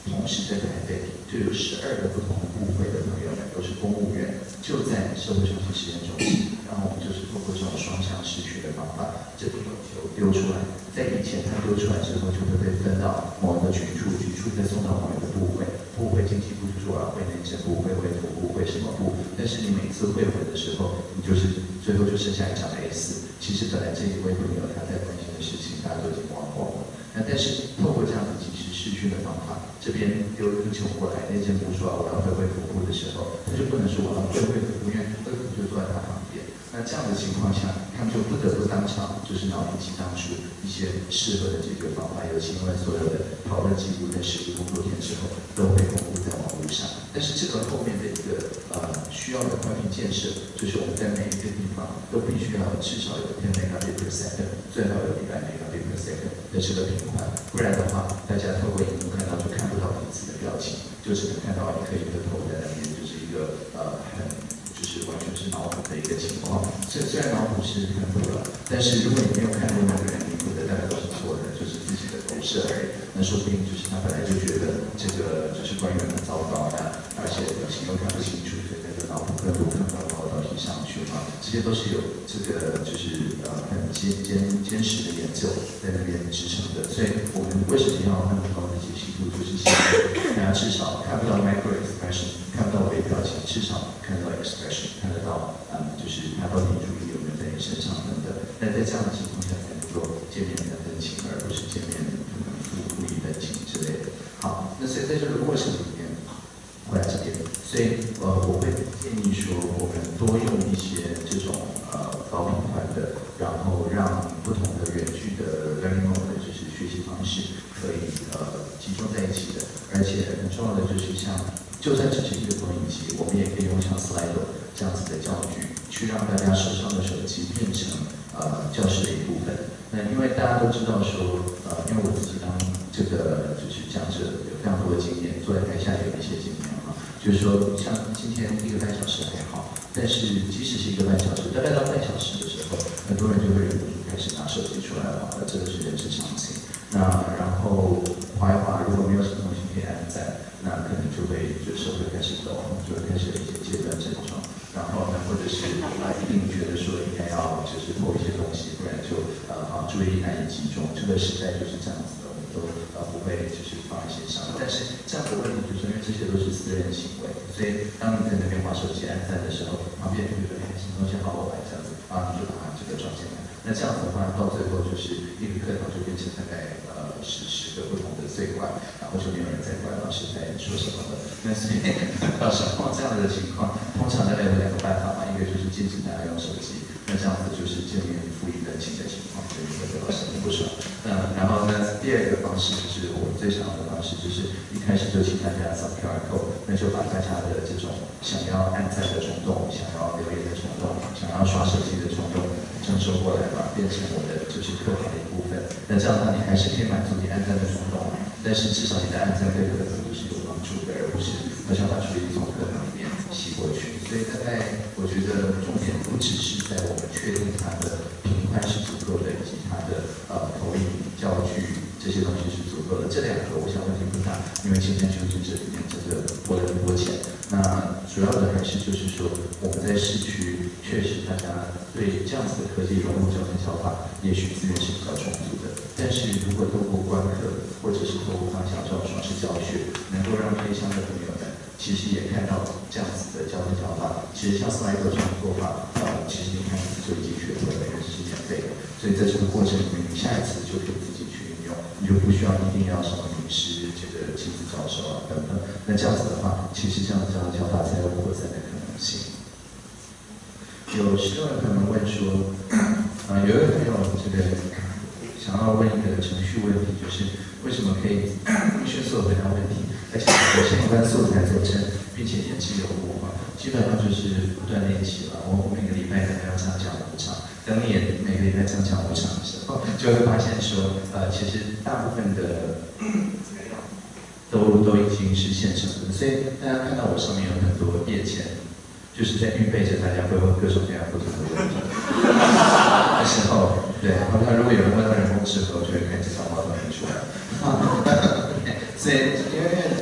同时在台北就有十二个不同部会的朋友们都是公务员，就在社会创新实验中心。然后我们就是通过这种双向视讯的方法，这批球丢出来，在以前它丢出来之后就会被分到某一个局处，局处再送到某一个部会，部会经济部就说啊，会内政部、会会土部、会什么部。但是你每次会回的时候，你就是最后就剩下一张 A 四。其实本来这一位朋友他在关心的事情，大家都已经忘光了。那但是透过这样子即时视讯的方法，这边丢一个球过来，内政部说我要会会土部的时候，他就不能说我要会会土部，因为会土就坐在他旁边。那这样的情况下，他们就不得不当场就是脑力激荡出一些适合的解决方法，尤其因为所有的讨论记录在十个工作天之后都会公布在网络上。但是这个后面的一个呃需要的宽频建设，就是我们在每一个地方都必须要至少有ten megabit per second， 最好有一百 megabit per second 的这个频宽，不然的话，大家透过荧幕看到就看不到彼此的表情，就只能看到一颗一颗头在那边，就是一个呃很。就是完全是脑补的一个情况，虽虽然脑补是很多了，但是如果你没有看过那个人，你觉得大家都是错的，就是自己的投射而已。那说不定就是他本来就觉得这个就是官员很糟糕呀，而且表情又看不清楚，所以那个脑补更多更高高到底上去嘛，这些都是有这个就是呃很坚坚坚实的研究在那边支撑的。所以我们为什么要那么高的解析度，就是希望大家至少看不到 micro expression， 看不到微表情，至少看得到 expression， 看得到嗯就是他到底注意有没有在你身上等等。那在这样的情况下才能够见面的分情，而不是见面可能故故意分情之类的。好，那所以在这个过程里面，回来这边，所以呃我会建议说，我们多用一些这种呃高频宽的，然后让不同的远距的 learning mode 就是学习方式可以呃集中在一起的，而且很重要的就是像。就算只是一个投影机，我们也可以用像 Slido 这样子的教具，去让大家手上的手机变成呃教室的一部分。那因为大家都知道说，呃，因为我自己当这个就是讲者有非常多的经验，坐在台下也有一些经验啊，就是说像今天一个半小时还好，但是即使是一个半小时，大概到半小时的时候，很多人就会忍不住开始拿手机出来玩了，这个是人之常情。那然后滑一滑，如果没有什么东西可以按赞，那可能就会就手会开始抖，就会开始有一些戒断症状。然后呢，或者是啊一定觉得说应该要就是偷一些东西，不然就呃啊注意力难以集中。这个时代就是这样子的，我们都呃不会就是放在心上。但是这样的问题就是因为这些都是私人行为，所以当你在那边滑手机按赞的时候，旁边就会觉得哎什么东西好好玩这样子，啊你就把它这个装进来。那这样子的话，到最后就是一个课堂就变成大概呃十十个不同的碎块，然后就没有人在管老师在说什么了。那所以老师碰到这样的情况，通常大概有两个办法嘛，一个就是禁止大家用手机，那这样子就是见面复议人情的情况，所以会对老师很不爽。那然后呢，第二个方式就是我们最常用的方式，就是一开始就请大家扫 Q R code， 那就把大家的这种想要按赞的冲动、想要留言的冲动、想要刷手机的冲动。征收过来吧，变成我的就是课堂的一部分。那这样的话，你还是可以满足你按赞的冲动，但是至少你的按赞对课程是有帮助的，而不是好像把注意力从课堂里面吸过去。所以大概我觉得重点不只是在我们确定它的频宽是足够的，以及它的呃投影、教具这些东西是足够的。这两个我想问题不大，因为今天求职者里面真的拨了很多钱。那主要的还是就是说，我们在市区确实大家对这样子的科技融入教学教法，也许资源是比较充足的。但是如果透过观课，或者是透过方向教爽式教学，能够让偏乡的朋友们其实也看到这样子的教学教法，其实像 Slido 这种做法，呃，其实你看就已经学会了，因为这是免费的。所以在这个过程里面，你下一次就可以自己去运用，你就不需要一定要什么名师这个亲自教授啊等等。那这样子的话，其实这样子教教法才有扩散的可能性。有许多人可能问说，呃，有一个朋友这个想要问一个程序问题，就是为什么可以迅速的回答问题，而且有相关素材佐证，并且言之有物嘛？基本上就是不断练习了。我每个礼拜可能要这样讲五场，等你也每个礼拜这样讲五场的时候，就会发现说，呃，其实大部分的都都已经是现成的，所以大家看到我上面有很多页签。就是在预备着大家会问各种各样不同的问题的时候，对，然后如果有人问到人工智能，我就会开始找报道出来。所以因为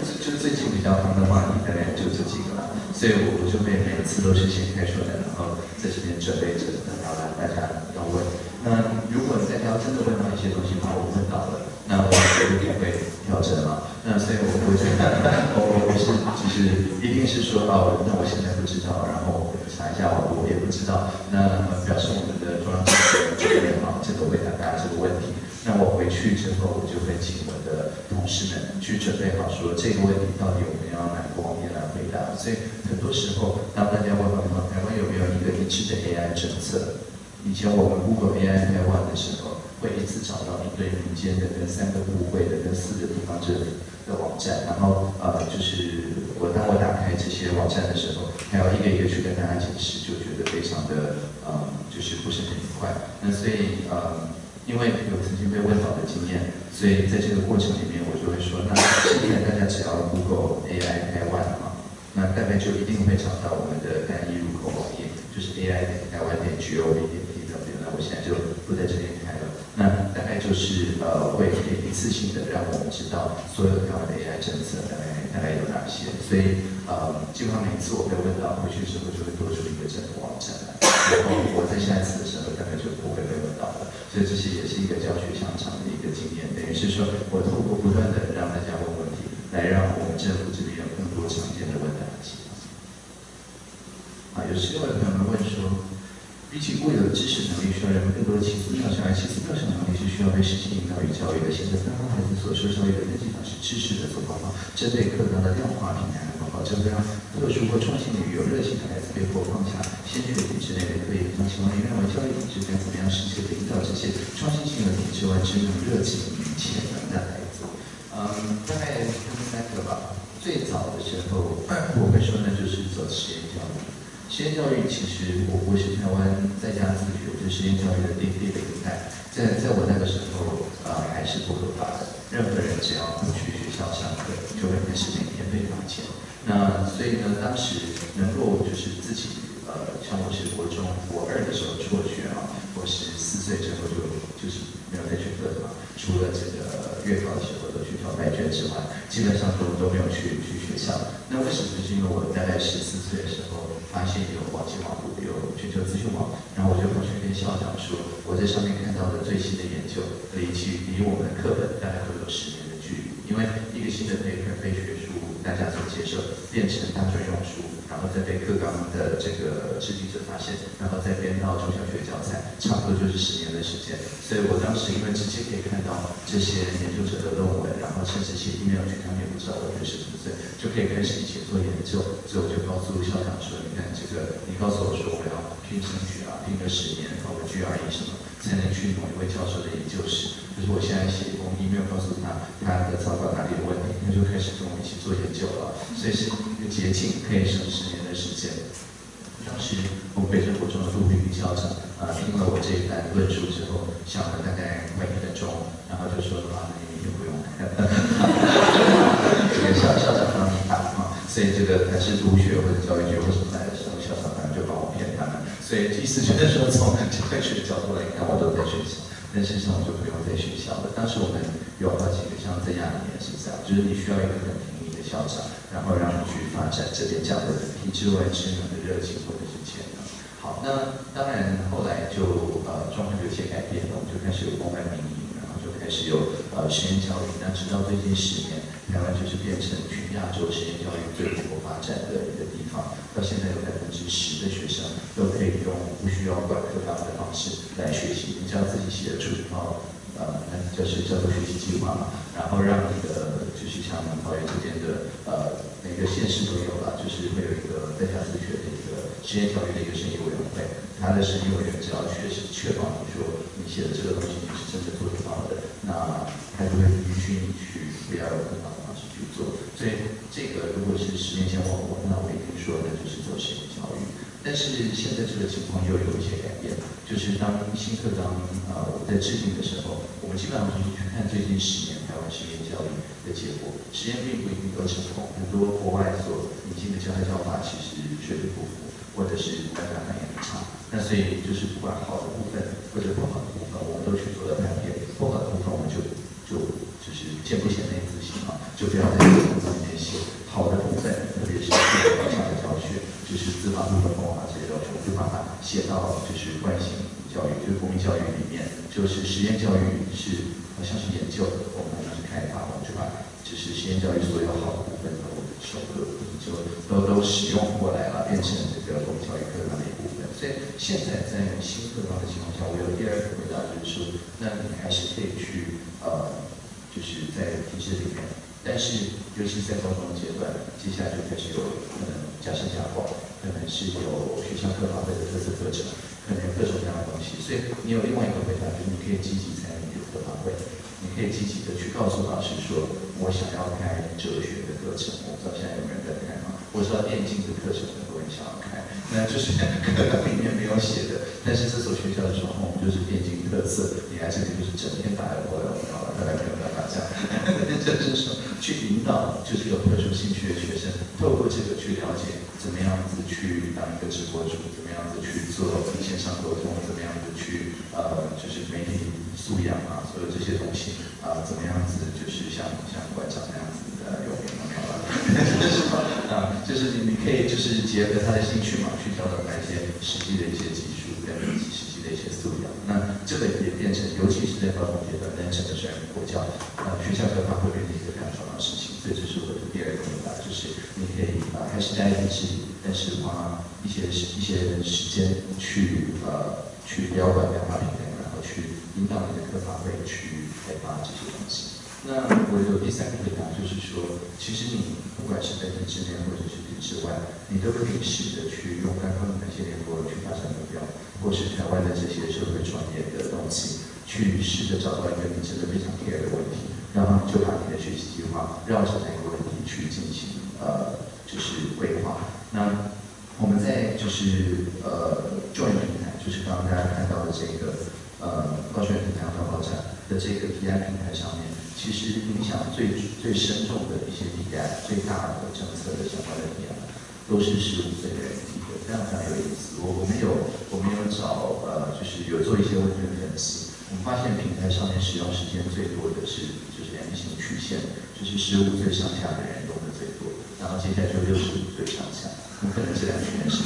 比较夯的话题大概就这几个了，所以我我就会每次都是先开出来，然后在这边准备着，然后让大家要问。那如果大家真的问到一些东西，把我问到了，那我绝对不会调整嘛。那所以我不会觉得，我我不是就是一定是说哦，那我现在不知道，然后我查一下网络也不知道，那表示我们的中央政府准备好这个回答大家这个问题。那我回去之后，我就会请我的同事们去准备好，说这个问题到底我们要哪个方面来回答。所以很多时候，当大家问到台湾有没有一个一致的 A I 政策，以前我们 Google A I 台湾的时候，会一次找到一堆民间的、跟三个部会的、跟四个地方政府的网站，然后呃，就是我当我打开这些网站的时候，还要一个一个去跟大家解释，就觉得非常的呃，就是不是很愉快。那所以呃。因为有曾经被问到的经验，所以在这个过程里面，我就会说，那现在大家只要 Google A I 台湾嘛，那大概就一定会找到我们的单一入口网页，就是 A I 台湾点 G O V 点 T W。那我现在就不在这边开了。那大概就是呃，会一次性的让我们知道所有台湾的 A I 政策大概大概有哪些。所以呃，基本上每次我被问到回去之后，就会多出一个整个网站来，然后我在下一次的时候，大概就不会被问到了。所以这些也是一个教学相长的一个经验，等于是说我透过不断的让大家问问题，来让我们政府这边有更多常见的问答机会。啊，有时候有朋友们问说，比起固有的知识能力，需要人们更多的起思妙想，而起思妙想能力是需要被实际引导与教育的。现在刚刚孩子所受教育的根基法是知识的做报告，针对课堂的量化平台的报告，针对让特殊或创新领域有热情的孩子被迫放下先进的体制内的课业，那请问您认为教育体制该怎么样实际的引导这些创新性的体制外知能、热情与潜能的孩子？嗯，大概分三个吧。最早的时候，我会说那就是走实验教育。实验教育其实我我是台湾在家自学，就是实验教育的第第一个代，在在我那个时候，呃，还是不合法的。任何人只要不去学校上课，就会开始每天被罚钱。那所以呢，当时能够就是自己，呃，像我是国中国二的时候辍学啊，我十四岁之后就就是没有再去课的嘛，除了这个月考的时候都去考白卷之外，基本上都都没有去去学校。那为什么？就是因为我大概十四岁的时候。发现有网际网络，有全球资讯网，然后我就跑去跟校长说，我在上面看到的最新的研究，离去离我们的课本大概都有十年的距离。因为一个新的 paper 被学术大家所接受，变成大专用书，然后再被课纲的这个制定者发现，然后再编到中小学教材，差不多就是十年的时间。所以我当时因为直接可以看到这些研究者的论文，然后甚至写 email 去，他们也不知道我是十几岁，就可以开始一起做研究。所以我就告诉校长说，你看这个，你告诉我说我要拼升学啊，拼个十年，考个 G R E 什么，才能去某一位教授的研究室。可是我现在写封 email 告诉他他的草稿哪里有问题，他就开始跟我一起做研究了。所以是一个捷径，可以省十年的时间。当时我们北镇国中的杜炳明校长啊、呃，听了我这一番论述之后，想了大概快一分钟，然后就说啊，你明天不用来了。这个校校长帮你打啊，所以这个还是督学或者教育局或什么来的时候，校长当然就帮我骗他们。所以意思就是说，从教育学的角度来看，我都在学校，但事实上我就不用在学校了。当时我们有好几个像在亚里也是这样，就是你需要一个很平民的校长，然后让你去发展这边讲的体制外知能的热情或者是潜能。好，那当然后来就呃状况有些改变了，我们就开始有公办民营，然后就开始有呃实验教育。那直到最近十年，台湾就是变成全亚洲实验教育最蓬勃发展的一个地方。到现在有百分之十的学生都可以用不需要管课纲的方式来学习，你只要自己写出一套呃，那就是叫做学习计划嘛，然后让你的就是像桃园这边的呃每个县市都有了，就是会有一个在家自学的一个实验教育的一个审议委员会，他的审议委员只要确实确保你说你写的这个东西你是真的做得到的，那他就会允许你去不要有课纲的方式去做。所以这个如果是十年前我我那我一定说的就是做实验教育。但是现在这个情况又有一些改变，就是当新课纲呃在制定的时候，我们基本上就是去看最近十年台湾实验教育的结果，实验并不一定都成功，很多国外所引进的教材教法其实水土不服，或者是观感反应很差。那所以就是不管好的部分或者不好的部分，我们都去做了判别，不好的部分我们就就就是见不贤内自省啊，就不要在这个部分里面写。好的法律和文化这些要求，就把它写到就是惯性教育，就是国民教育里面，就是实验教育是好像是研究的，我们好像是开发，我们就把就是实验教育所有好的部分都收录，就都都使用过来了，变成这个国民教育课纲的一部分。所以现在在新课纲的情况下，我有第二个回答就是说，那你还是可以去呃，就是在体制里面。但是，尤其在高中阶段，接下来就开始有可能加深加广，可能是有学校课法会的特色课程，可能有各种各样的东西。所以你有另外一个回答，就是你可以积极参与课法会，你可以积极的去告诉老师说，我想要开哲学的课程，我不知道现在有没有人在开吗？我知道电竞的课程很多人想要开，那就是课纲里面没有写的，但是这所学校的状况，我们就是电竞特色，你来这里就是整天打过来，然后大概没有办法这样，就是说。去引导就是有特殊兴趣的学生，透过这个去了解怎么样子去当一个直播主，怎么样子去做线上沟通，怎么样子去呃就是媒体素养啊，所有这些东西啊、呃，怎么样子就是像像馆长那样子的有名没有了，就是说啊，就是你你可以就是结合他的兴趣嘛，去教导他一些实际的一些技术跟实际的一些素养。那这个也变成，尤其是在高中阶段，但整个虽然国教呃学校课纲会变成一个非常重要的事情。所以这是我的第二个回答，就是你可以啊、呃、还是在体制里，但是花一些一些时间去呃去标管量化平台，然后去引导你的科法会去开发这些东西。那我有第三个回答，就是说，其实你不管是在体制内或者是体制外，你都可以试着去用刚刚的那些联络去发展目标，或是台湾的这些社会创业的东西，去试着找到一个你真的非常 care 的问题。然后你就把你的学习计划绕着那个问题去进行呃，就是规划。那我们在就是呃join平台，就是刚刚大家看到的这个呃高学平台高考展的这个提案平台上面，其实影响最最深重的一些提案，最大的政策的相关的提案，都是十五岁的人提的，非常非常有意思。我我们有我们有找呃，就是有做一些问卷分析。我们发现平台上面使用时间最多的是就是 M 型曲线，就是十五岁上下的人用的最多，然后接下来就六十五岁上下，很可能这两群人是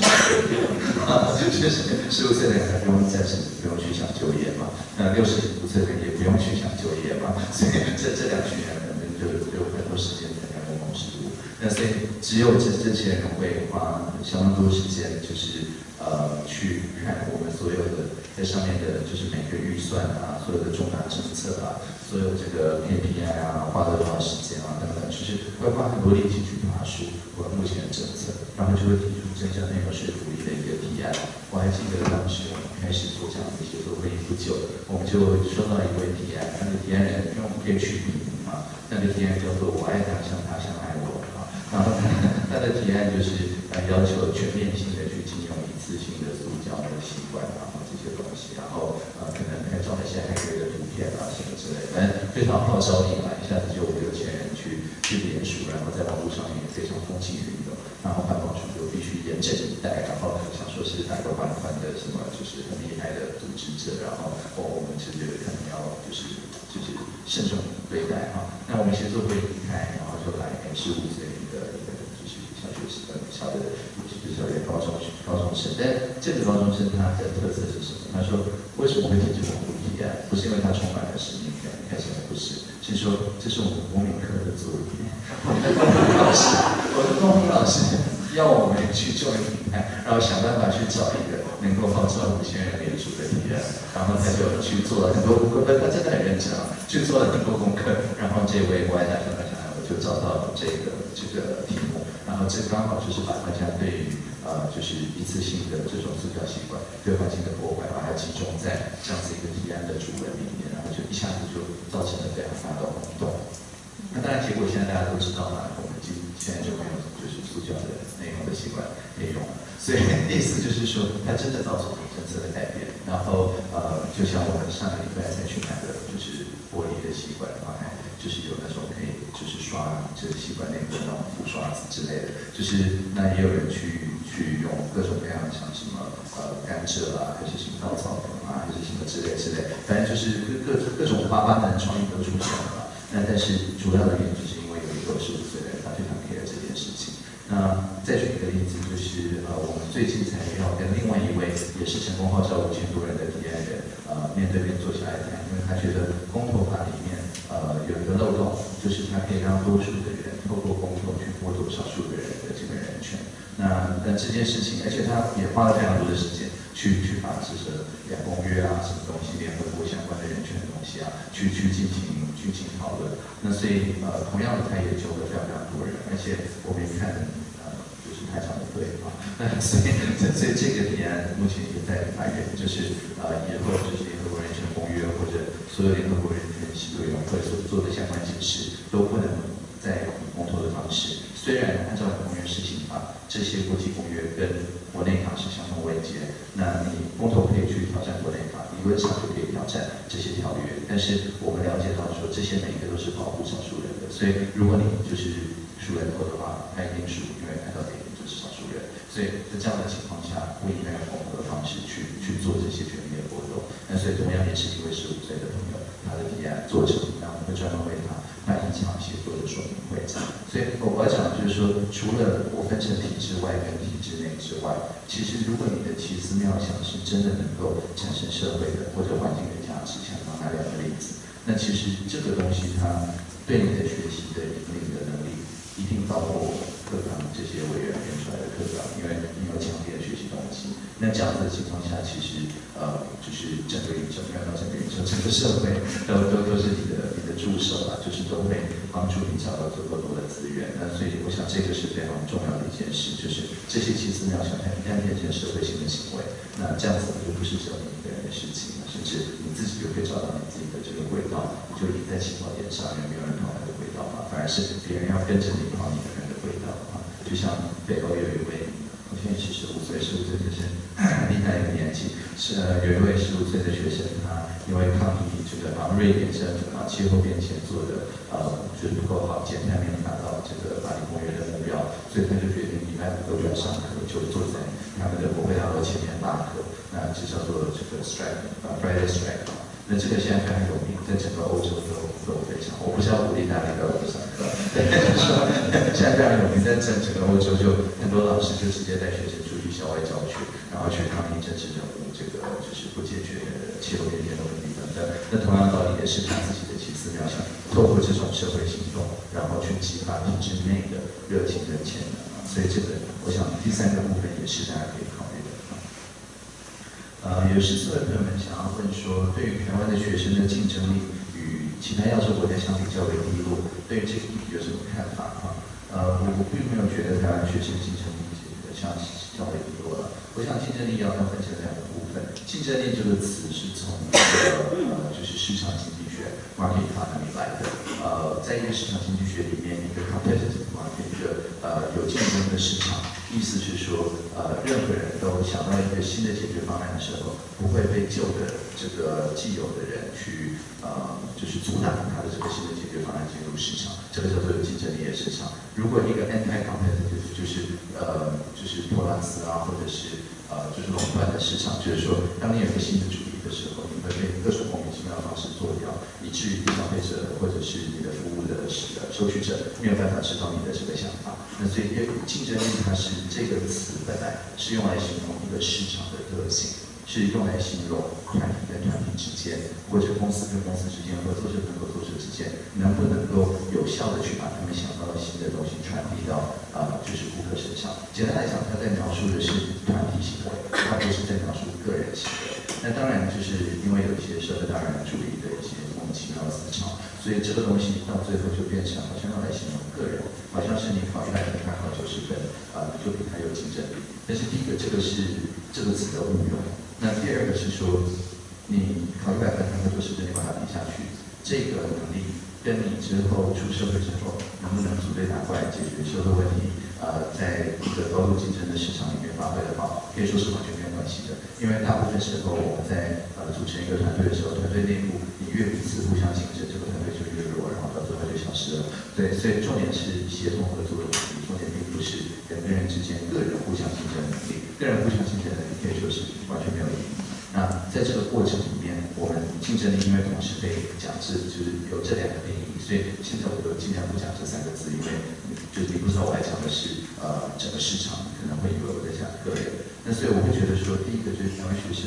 就是十五岁的人还不用暂时不用去想就业嘛，那六十五岁的人也不用去想就业嘛，所以这这两群人可能就有很多时间在干公共事务，那所以只有这这些人会花相当多时间，就是呃去看我们所有的。在上面的就是每个预算啊，所有的重大政策啊，所有这个 K P I 啊，花了多少时间啊等等，就是会花很多力气去爬梳我目前的政策，然后就会提出真正很有说服力的一个提案。我还记得当时我们开始做这样的协作会议不久，我们就收到一位提案，那个提案人，因为我们可以取笔名嘛，那个提案叫做我爱他像他像爱我啊，然后他的提案就是呃要求全面性的去禁用一次性的塑胶的习惯啊。这些东西，然后呃，可能还装一些海龟的图片啊什么之类的，反正非常号召力嘛，一下子就五六千人去去联署，然后在网络上也非常风起云涌，然后环保署就必须严阵以待，然后想说是哪个环团的什么就是很厉害的组织者，然后我我们是觉得可能要就是就是慎重对待哈。那我们协作会离开，然后就来十五岁一个一个就是小学生呃小的就是小学高中高中生，但这个高中生他的特色是什么？他说为什么会提这种提案？不是因为他充满了使命感，开始不是，是说这是我们公民课的作业。我们的公民老师，我的公民老师要我们去做平台，然后想办法去找一个能够号召五千人联署的提案，然后他就去做了很多功课，他真的很认真啊，去做了很多功课，然后这位我爱大家想我就找到了这个这个题目，然后这刚好就是把大家对于呃就是一次性的这种塑胶习惯对环境的破坏，把它集中在这样子一个提案的主文里面，然后就一下子就造成了非常大的轰动。那当然，结果现在大家都知道嘛，我们今现在就没有就是塑胶的内容的习惯可以用，所以意思就是说，它真的造成了政策的改变。然后呃，就像我们上个礼拜才去买的，就是玻璃的吸管，然后还就是有那种可以就是刷这个吸管内部那种浮刷子之类的，就是那也有人去去用各种各样的像什么呃甘蔗啊，还是什么稻草人啊，还是什么之类之类，反正就是各各各种八八的创意都出现了。那但是主要的原因就是因为有一个十五岁的人，他非常 care 这件事情。那再举一个例子，就是呃，我们最近五千多人的提案人，呃，面对面坐下来谈，因为他觉得公投法里面，呃，有一个漏洞，就是它可以让多数的人透过公投去剥夺少数的人的这个人权。那那这件事情，而且他也花了非常多的时间去去把这个两公约啊，什么东西，联合国相关的人权的东西啊，去去进行去进行讨论。那所以呃，同样的，他也救了非常非常多人，而且我们也看呃，就是台上的对啊，那所以所以这个提案目前也在法院，就是呃，以后就是联合国人权公约或者所有联合国人权委员会所做的相关解释都不能再以公投的方式。虽然按照公约施行法，这些国际公约跟国内法是相同位阶，那你公投可以去挑战国内法，理论上就可以挑战这些条约。但是我们了解到说，这些每一个都是保护少数人的，所以如果你就是数人头的话，他一定输，因为按照定义就是少数人。所以在这样的情况下，不应该用公投的方式去去做这些权利的剥夺。那所以同样也是一位十五岁的朋友，他的提案做成，那我们会专门为他办一场写作的说明会。所以我要讲就是说，除了我分成体制外跟体制内之外，其实如果你的奇思妙想是真的能够产生社会的或者环境的价值，像刚才两个例子，那其实这个东西它对你的学习的引领的能力，一定高过课纲这些委员编出来的课纲，因为你有强烈的学习动机。那这样子的情况下，其实呃，就是整个宇宙，没有到整个宇宙，整个社会都都都是你的你的助手啊，就是都会帮助你找到足够多的资源。那所以我想这个是非常重要的一件事，就是这些奇思妙想它一旦变成社会性的行为，那这样子就不是只有你一个人的事情了，甚至你自己就会找到你自己的这个轨道，你就赢在起跑点上，因为没有人跑那个轨道嘛，反而是别人要跟着你跑你的那个轨道啊。就像北欧有一位。我现在是十五岁，十五岁就是很厉害的一个年纪。是呃，有一位十五岁的学生，他因为抗议这个啊瑞典政府啊气候变迁做的呃就是不够好，减碳没有达到这个巴黎公约的目标，所以他就决定礼拜五都不要上课，就坐在他们的国会大楼前面罢课。那这叫做这个 strike 啊 Friday strike。那这个现在非常有名，在整个欧洲都都非常。我不知道鼓励大家不要上课，但是说现在非常有名，在整整个欧洲就很多老师就直接带学生出去校外教学，然后去抗议政治人物这个就是不解决气候变迁的问题等等。那同样道理也是他自己的奇思妙想，透过这种社会行动，然后去激发体制内的热情跟潜能啊。所以这个，我想第三个部分也是大家可以考虑的。呃，有十四位朋友们想要问说，对于台湾的学生的竞争力与其他亚洲国家相比较为低落，对于这个议题有什么看法啊？呃，我我并没有觉得台湾学生竞争力像较为低落了。我想竞争力要分成两个部分。竞争力这个词是从这个呃就是市场经济学 （market economy） 来的。呃，在一个市场经济学里面，一个 competitive market， 一个呃有竞争的市场。意思是说，呃，任何人都想到一个新的解决方案的时候，不会被旧的这个既有的人去呃，就是阻挡他的这个新的解决方案进入市场，这个叫做有竞争力的市场。如果一个 anti-competitive， 就是呃，就是托拉斯啊，或者是呃，就是垄断的市场，就是说，当你有一个新的主意的时候，你会被各种莫名其妙的方式做掉，以至于消费者或者是你的服务的收取者没有办法知道你的这个想法。那所以，竞争力它是这个词本来是用来形容一个市场的特性，是用来形容团体跟团体之间，或者公司跟公司之间，合作社跟合作社之间，能不能够有效的去把他们想到的新的东西传递到啊、呃，就是顾客身上。简单来讲，它在描述的是团体行为，它不是在描述个人行为。那当然，就是因为有一些社会当然主义的一些莫名其妙的思潮，所以这个东西到最后就变成好像用来形容个人，好像是你考一百分，他考九十分，啊、呃，就比他有竞争力。但是第一个，这个是这个词的误用。那第二个是说，你考一百分，他会九十分，你把它比下去，这个能力跟你之后出社会之后能不能组队打怪解决社会问题，呃，在一个高度竞争的市场里面发挥的好，可以说是完全没有关系的。因为大部分时候我们在呃组成一个团队的时候，团队内部你越彼此互相竞争，这个团队就越弱，然后到最后就消失了。对，所以重点是协同合作的能力，重点并不是人跟人之间个人互相竞争能力，个人互相竞争能力可以说是完全没有意义。那在这个过程里面，我们竞争力因为同时被讲是就是有这两个定义，所以现在我都尽量不讲这三个字，因为就是你不知道我在讲的是呃整个市场，可能会以为我在讲个人。那所以我会觉得说，第一个就是台湾学生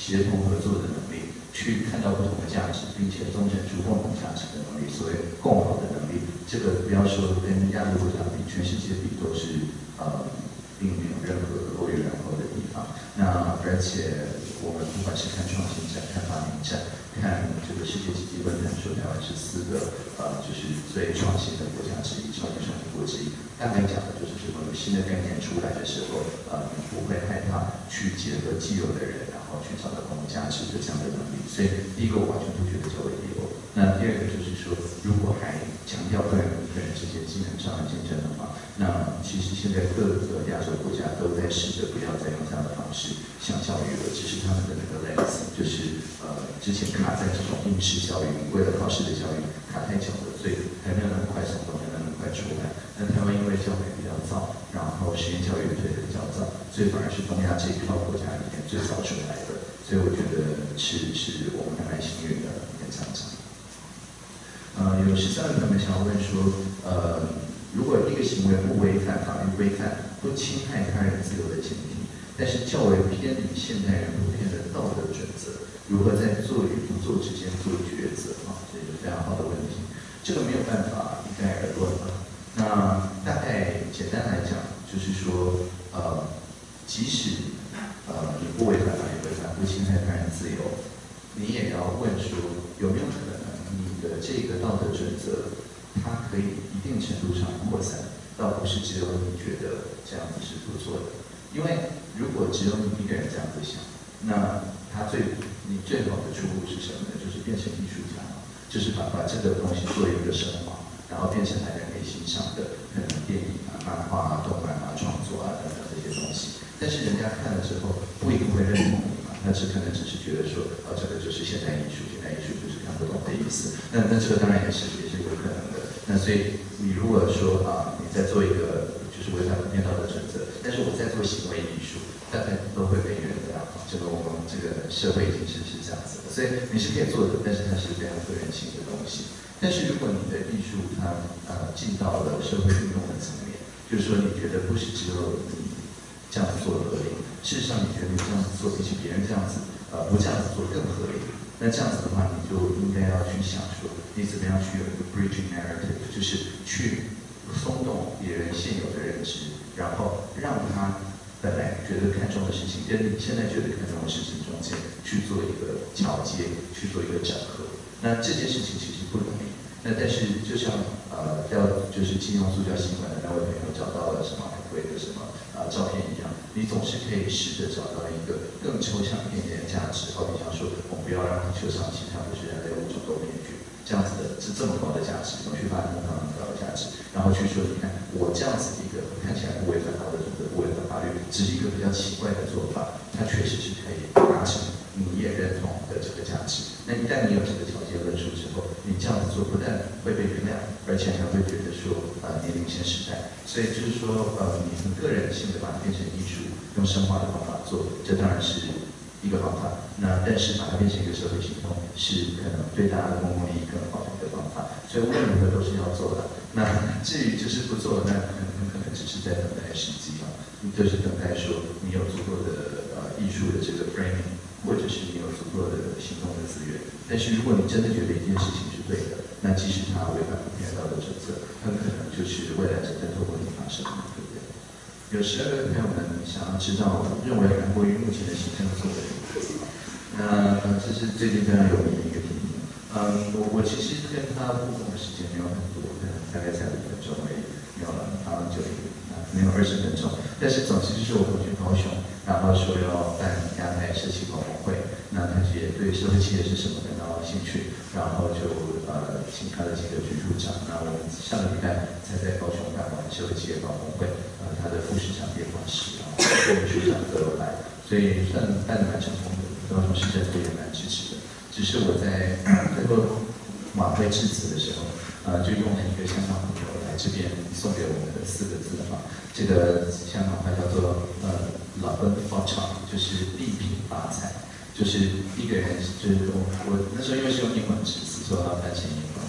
协同合作的能力，去看到不同的价值，并且忠诚出共同价值的能力，所谓共好的能力。这个不要说跟亚洲国家比，全世界比都是呃，并没有任何落于人后的地方。那而且我们不管是看创新展、看发明展、看这个世界经济论坛说台湾是四个呃，就是最创新的国家之一、超级创新国之一。大概讲的就是什么有新的概念出来的时候，呃，你不会害怕去结合既有的人，然后去找到共同价值的这样的能力。所以第一个我完全不觉得叫为理由。那第二个就是说，如果还强调个人跟个人之间技能上的竞争的话，那其实现在各个亚洲国家都在试着不要再用这样的方式想教育了，只是他们的那个 lens 就是呃之前卡在这种应试教育，为了考试的教育卡太久了，所以还没有那么快松动，没有那么快出来。那台湾因为教培比较早，然后实验教育推得比较早，所以反而是东亚这一套国家里面最早出来的，所以我觉得是是我们还蛮幸运的一个奖赏。呃，有十三位朋友想要问说，呃，如果一个行为不违反法律规范，不侵害他人自由的前提，但是较为偏离现代人普遍的道德准则，如何在做与不做之间做抉择？啊，这是非常好的问题。这个没有办法一概而论啊。那大概简单来讲，就是说，呃，即使呃你不违反法律规范，不侵害他人自由，你也要问说有没有可能？你的这个道德准则，它可以一定程度上扩散，倒不是只有你觉得这样子是不错的。因为如果只有你一个人这样子想，那他最你最好的出路是什么呢？就是变成艺术家，就是把把这个东西做一个升华，然后变成大家可以欣赏的，可能电影啊、漫画啊、动漫啊、创作啊等等这些东西。但是人家看了之后，不一定会认同你嘛，那只可能只是觉得说，哦，这个就是现代艺术，现代艺术就是看不懂的意思。那那这个当然也是也是有可能的。那所以你如果说啊，你在做一个就是违反普遍道德准则，但是我在做行为艺术，大概都会被原谅。这个我们这个社会已经是是这样子的，所以你是可以做的，但是它是非常个人性的东西。但是如果你的艺术它呃进到了社会运动的层面，就是说你觉得不是只有你这样子做合理，事实上你觉得你这样子做比起别人这样子呃不这样子做更合理，那这样子的话，你就应该要去想说，你怎么样去有一个 bridging narrative， 就是去松动别人现有的认知，然后让他本来觉得看重的事情，跟你现在觉得看重的事情中间去做一个桥接，去做一个整合。那这件事情其实不容易。那但是就像呃要就是金融塑胶新闻的那位朋友找到了什么海龟的什么啊、呃、照片一样，你总是可以试着找到一个更抽象一点点的价值。好比方说，我们不要让地球上其他的是人类物种都灭绝，这样子的是这么高的价值，我们去发展那么高的价值，然后去说，你看我这样子一个看起来不违反道德准则、不违反法律，只是一个比较奇怪的做法，它确实是可以达成你也认同的这个价值。那一旦你有这个条件论述之后，你这样子做不但会被原谅，而且还会觉得说呃你领先时代。所以就是说呃你从个人性的把它变成艺术，用升华的方法做，这当然是一个方法。那但是把它变成一个社会行动，是可能对大家的公共利益更好的一个方法。所以无论如何都是要做的。那至于就是不做，那很很可能只是在等待时机嘛，就是等待说你有足够的呃艺术的这个 framing， 或者是你有足够的行动的资源。但是如果你真的觉得一件事情是对的，那即使它违反普遍道德准则，很可能就是未来正在透过你发生的，对不对？有十二位朋友们想要知道，认为韩国瑜目前的形象做得如何？那呃，这是最近非常有名的一个题目。嗯，我我其实跟他互动的时间没有很多，可能大概才五分钟而已，没有了，好像就没有二十分钟。但是总之就是我回去高雄，然后说要办亚太社企广播会，那他也对社会企业是什么感到兴趣，然后就呃请他的几个局处长。那我们上个礼拜才在高雄办完社会企业广播会，呃，他的副市长电话室，然后副市长都有来，所以算办得蛮成功的。高雄市政府也蛮支持的。只是我在最后晚会致辞的时候，呃，就用了一个香港朋友来这边送给我们的四个字哈，这个香港话叫做呃“老恩发长”，就是地平发财，就是一个人，就是我我那时候因为是用英文致辞，所以要翻成英文，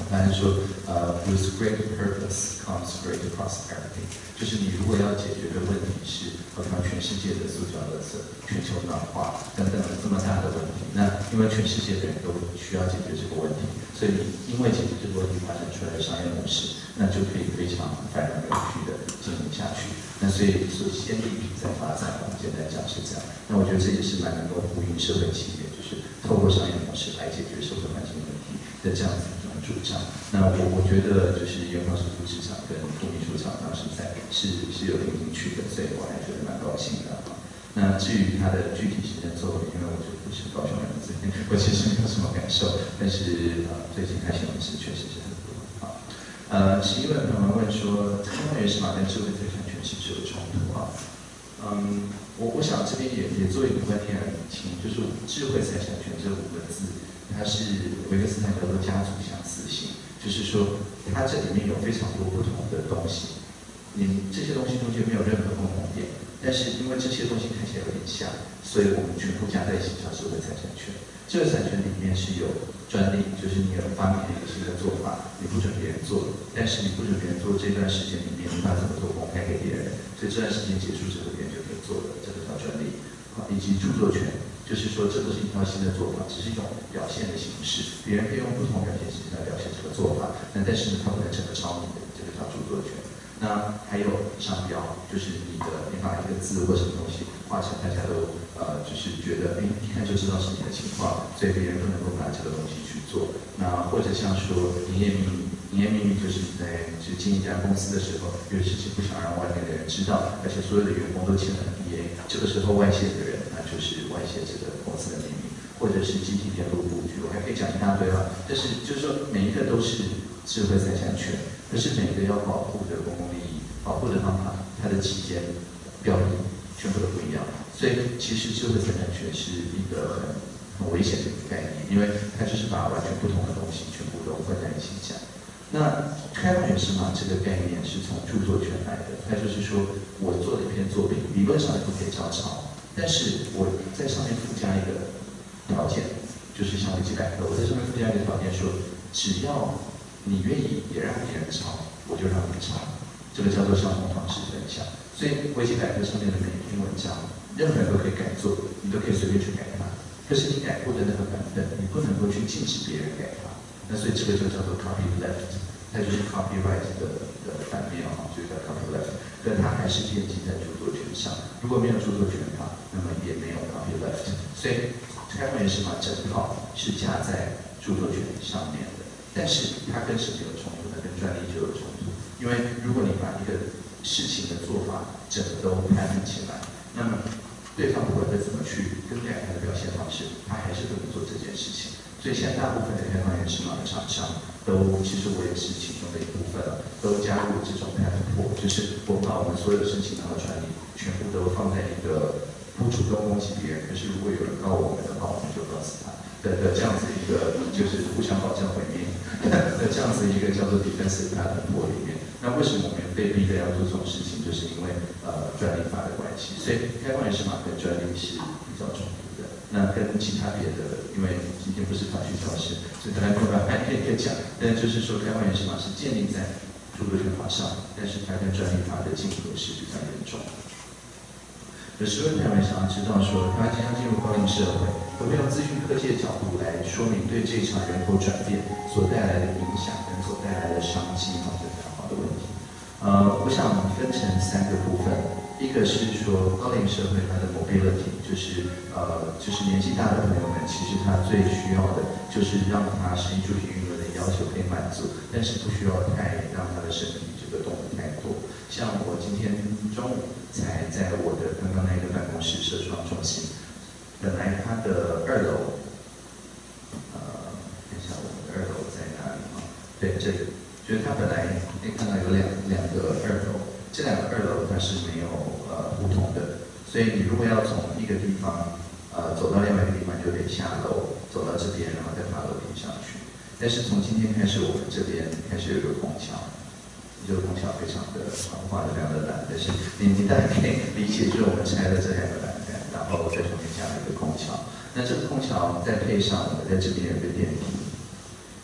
他是说，呃 ，with great purpose comes great prosperity， 就是你如果要解决的问题是，包括全世界的塑胶垃圾、全球暖化等等这么大的问题，那因为全世界的人都需要解决这个问题，所以因为解决这个问题发展出来的商业模式，那就可以非常繁荣有序的经营下去。那所以说先立品在发展，我们简单讲是这样。那我觉得这也是蛮能够呼应社会企业，就是透过商业模式来解决社会环境问题的这样子一种主张。那我我觉得就是原告署副市长跟副秘书长当时在是是有听进去的，所以我还觉得蛮高兴的。那至于他的具体实践作为，因为我就不是高雄人，所以我其实没有什么感受。但是呃，最近看新闻是确实是很多啊。呃，十一位朋友们问说，开放原始码跟智慧财产权是不是有冲突啊？嗯，我我想这边也也做一个观点来厘清，就是智慧财产权这五个字，它是维克斯坦叫做家族相似性，就是说它这里面有非常多不同的东西，你这些东西中间没有任何共同点，但是因为这些东西看起来有点像，所以我们全部加在一起叫智慧财产权。智慧财产权里面是有专利，就是你有发明了一个新的做法，你不准别人做，但是你不准别人做这段时间里面，你把怎么做公开给别人，所以这段时间结束之后，别人就可以做的，这个叫专利。啊，以及著作权，就是说这不是一套新的做法，只是一种表现的形式，别人可以用不同表现形式来表现这个做法，那但是呢，它不能整个抄你的，这个叫著作权。那还有商标，就是你的你把一个字或什么东西画成大家都呃就是觉得哎一看就知道是你的情况，所以别人不能够拿这个东西去做。那或者像说营业秘密，营业秘密就是你在去经营一家公司的时候，有事情不想让外面的人知道，而且所有的员工都签了 N D A， 这个时候外泄的人那就是外泄这个公司的秘密，或者是集体电路布局，我还可以讲一大堆了。但是就是说每一个都是智慧财产权。可是每个要保护的公共利益、保护的方法、它的期间、标的，全部都不一样。所以其实智慧财产权是一个很很危险的一个概念，因为它就是把完全不同的东西全部都混在一起讲。那开放原始码这个概念是从著作权来的，它就是说我做了一篇作品，理论上也不可以照抄，但是我在上面附加一个条件，就是像维基百科，我在上面附加一个条件说，只要你愿意也让别人抄，我就让你抄，这个叫做相同方式分享。所以维基百科上面的每一篇文章，任何人都可以改作，你都可以随便去改它。可是你改过的那个版本，你不能够去禁止别人改它。那所以这个就叫做 copyleft， 它就是 copyright 的的反面啊，就叫 copyleft。但它还是奠基在著作权上。如果没有著作权法，那么也没有 copyleft。所以开放原始码整套是架在著作权上面的。但是它跟什么有冲突呢？跟专利就有冲突。因为如果你把一个事情的做法整个都拍分起来，那么对方不管再怎么去更改它的表现方式，他还是不能做这件事情。所以现在大部分的开放原始码的厂商都，其实我也是其中的一部分了，都加入这种 patent pool， 就是我把我们所有的申请到的专利全部都放在一个不主动攻击别人，可是如果有人告我们的话，我们就告诉他。的的这样子一个就是互相保证毁灭的这样子一个叫做 defensive patent pool 里面，那为什么我们被逼的要做这种事情？就是因为呃专利法的关系，所以开放原始码跟专利是比较冲突的。那跟其他别的，因为今天不是法学教室，所以大家不然还可以讲，但就是说开放原始码是建立在著作权法上，但是它跟专利法的竞合是比较严重的。有十位朋友们想要知道说，台湾即将进入高龄社会，有没有资讯科技的角度来说明对这场人口转变所带来的影响跟所带来的商机呢？这非常好的问题。呃，我想分成三个部分，一个是说高龄社会它的 mobility， 就是呃，就是年纪大的朋友们，其实他最需要的就是让他身体运动的要求可以满足，但是不需要太让他的身体这个动得太多。像我今天中午才在我的刚刚那个办公室社创中心，本来它的二楼，呃，看一下我们的二楼在哪里啊？对，这里，就是它本来可以看到有两两个二楼，这两个二楼它是没有呃互通的，所以你如果要从一个地方呃走到另外一个地方，就得下楼走到这边，然后再爬楼梯上去。但是从今天开始，我们这边开始有一个空桥。这个空桥非常的画的非常的难，但是你你大家可以理解，就是我们拆了这两个栏杆，然后在上面加了一个空桥。那这个空桥再配上我们在这边有一个电梯，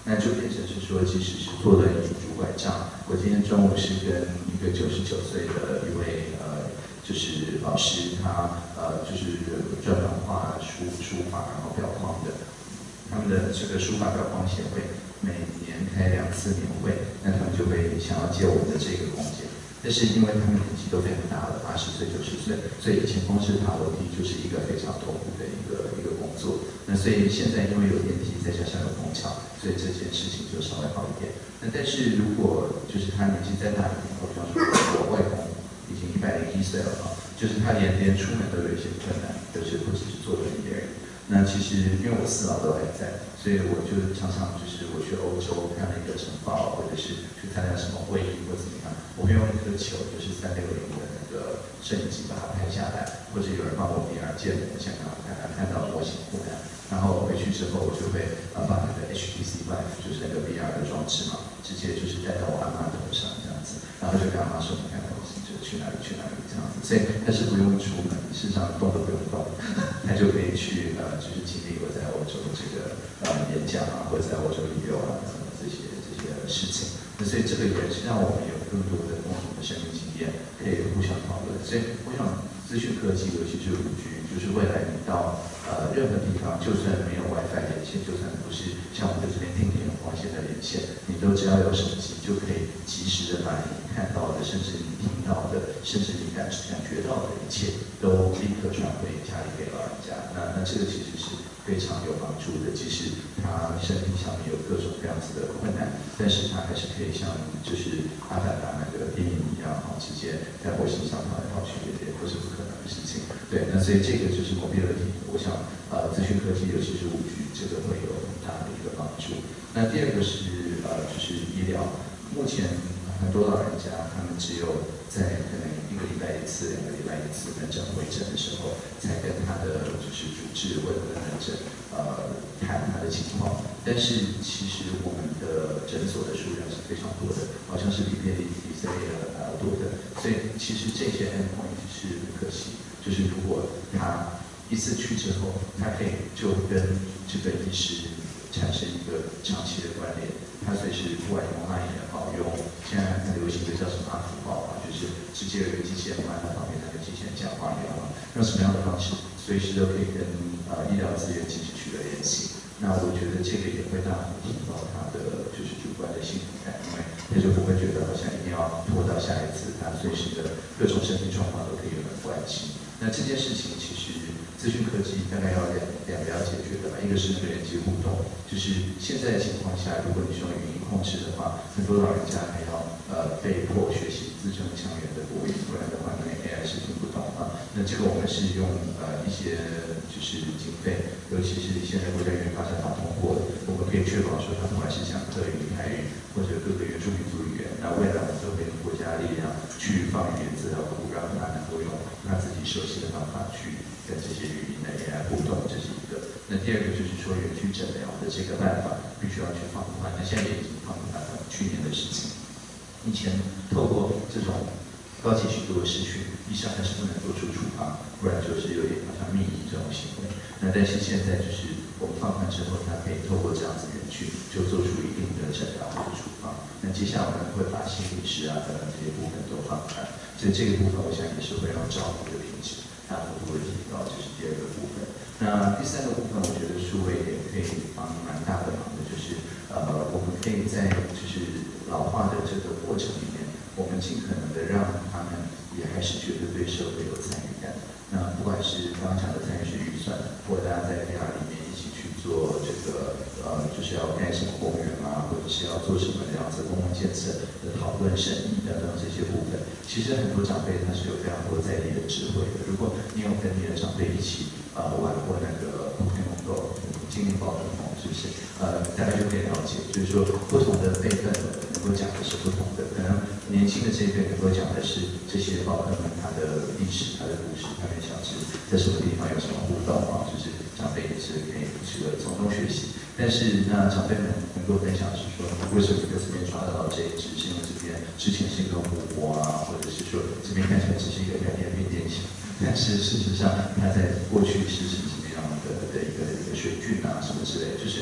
那就变成是说，即使是坐轮椅、拄拐杖，我今天中午是跟一个九十九岁的一位呃，就是老师，他呃就是专门画书书法然后裱框的，他们的这个书法裱框协会每年开两次年会，那他们就会想要借我们的这个空间。但是因为他们年纪都非常大了，八十岁、九十岁，所以以前光是爬楼梯就是一个非常痛苦的一个一个工作。那所以现在因为有电梯，再加上有空调，所以这件事情就稍微好一点。那但是如果就是他年纪再大一点，比方说我外公已经一百零一岁了啊，就是他连连出门都有一些困难，就是不只是坐轮椅而已。那其实因为我四老都还在，所以我就常常就是我去欧洲看了一个城堡，或者是去参加什么会议或怎么样，我会用一颗球，就是三六零的那个摄影机把它拍下来，或者有人帮我 V R 建模，像刚刚看看到模型过来，然后回去之后我就会呃把那个 H T C Vive 就是那个 V R 的装置嘛，直接就是戴到我阿妈头上这样子，然后就跟阿妈说，你看我就去哪里去哪里这样子，所以但是不用出门，事实上动都不用动，他就可以去呃就是经历我在欧洲这个呃演讲啊，或者在欧洲旅游啊等等这些这些事情。那所以这个也是让我们有更多的共同的生命经验可以互相讨论。所以我想，资讯科技，尤其是五 G， 就是未来你到呃任何地方，就算没有 WiFi 连线，就算不是像我们这边定点有光纤的连线，你都只要有手机，就可以及时的把你看到的，甚至你听到的，甚至你感感觉到的一切，都立刻传回家里给老人家。那那这个其实是非常有帮助的，即使他身体上面有各种各样子的困难，但是他还是可以像就是阿凡达那个电影一样，哈，直接在火星上跑来跑去，也不是不可能的事情。对，那所以这个就是 mobility， 我想呃，资讯科技尤其是五 G， 这个会有很大的一个帮助。那第二个是呃，就是医疗，目前很多老人家他们只有在可能一个礼拜一次、两个礼拜一次门诊会诊的时候，才跟他的就是主治或者跟门诊呃谈他的情况。但是其实我们的诊所的数量是非常多的，好像是比便利比 C A 的还要多的。所以其实这些 endpoint 是很可惜，就是如果他一次去之后，他可以就跟这个医师产生一个长期的关联。他随时不管用 Line 也好，用现在很流行的叫什么阿福报啊，就是直接有一个机器人放在旁边，他跟机器人讲话也好，用什么样的方式，随时都可以跟呃医疗资源进行取得联系。那我觉得这个也会大幅提高他的就是主观的幸福感，因为他就不会觉得好像一定要拖到下一次，他随时的各种身体状况都可以有人关心。那这件事情其实资讯科技大概要两两个要解决的吧，一个是那个人际互动，就是现在的情况下，如果你是用语音控制的话，很多老人家还要呃被迫学习字正腔圆的国语，不然的话那 A I 是听不懂啊。那这个我们是用呃一些就是经费，尤其是现在国家语言发展法通过的，我们可以确保说他不管是讲客语、台语或者各个原住民族语言，那未来我们都会用国家力量去放语言资料库，让他能够用他自己熟悉的方法去跟这些语音的 A I 互动，这是一个。那第二个就是说远距诊疗的这个办法必须要去放宽，那现在也已经放宽了，去年的事情。以前透过这种高级许多的视讯，医生还是不能做出处方，不然就是有点好像密医这种行为。那但是现在就是我们放宽之后，他可以透过这样子远距就做出一定的诊疗或者处方。那接下来我们会把心理师啊等等这些部分都放宽，所以这个部分我想也是会让照顾的品质大幅度的提高，这是第二个部分。那第三个部分，我觉得数位也可以帮蛮大的忙的，就是呃，我们可以在就是老化的这个过程里面，我们尽可能的让他们也还是觉得对社会有参与感。那不管是刚刚讲的参与式预算，或者大家在 V R 里面一起去做这个呃，就是要盖什么公园啊，或者是要做什么样子公共建设的讨论、审议等等这些部分，其实很多长辈他是有非常多在地的智慧的。如果你有跟你的长辈一起呃玩过那个 Pokemon Go 精灵宝可梦，是不是？呃，大家就可以了解，就是说不同的辈分能够讲的是不同的，可能年轻的这一辈能够讲的是这些宝可梦它的历史、它的故事，它跟小智在什么地方有什么互动啊，就是长辈也是可以这个从中学习。但是那长辈们能够分享是说，为什么在这边抓得到这一只，是因为这边之前是一个湖泊啊，或者是说这边看起来只是一个改变变电箱，但是事实上它在过去是什么样的的一个一个水菌啊什么之类的，就是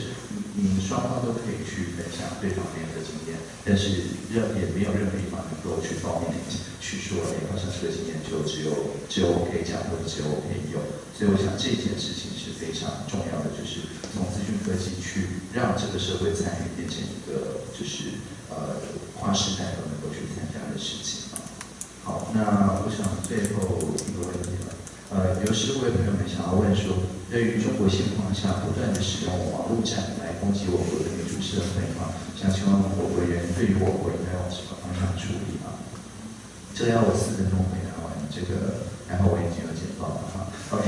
你双方都可以去分享对方面的经验，但是任也没有任何一方能够去 dominate 去说，哎，好像这个经验就只有只有我可以讲，或者只有我可以用。所以我想这件事情是非常重要的，就是从资讯科技去让这个社会参与变成一个就是呃跨世代都能够去参加的事情啊。好，那我想最后一个问题了。呃，有时各位朋友们想要问说，对于中国现况下不断的使用网络战来攻击我国的民主社会啊，想请问我国人对于我国应该往什么方向处理啊？这个要我四分钟回答完，这个然后我已经有简报了哈。OK，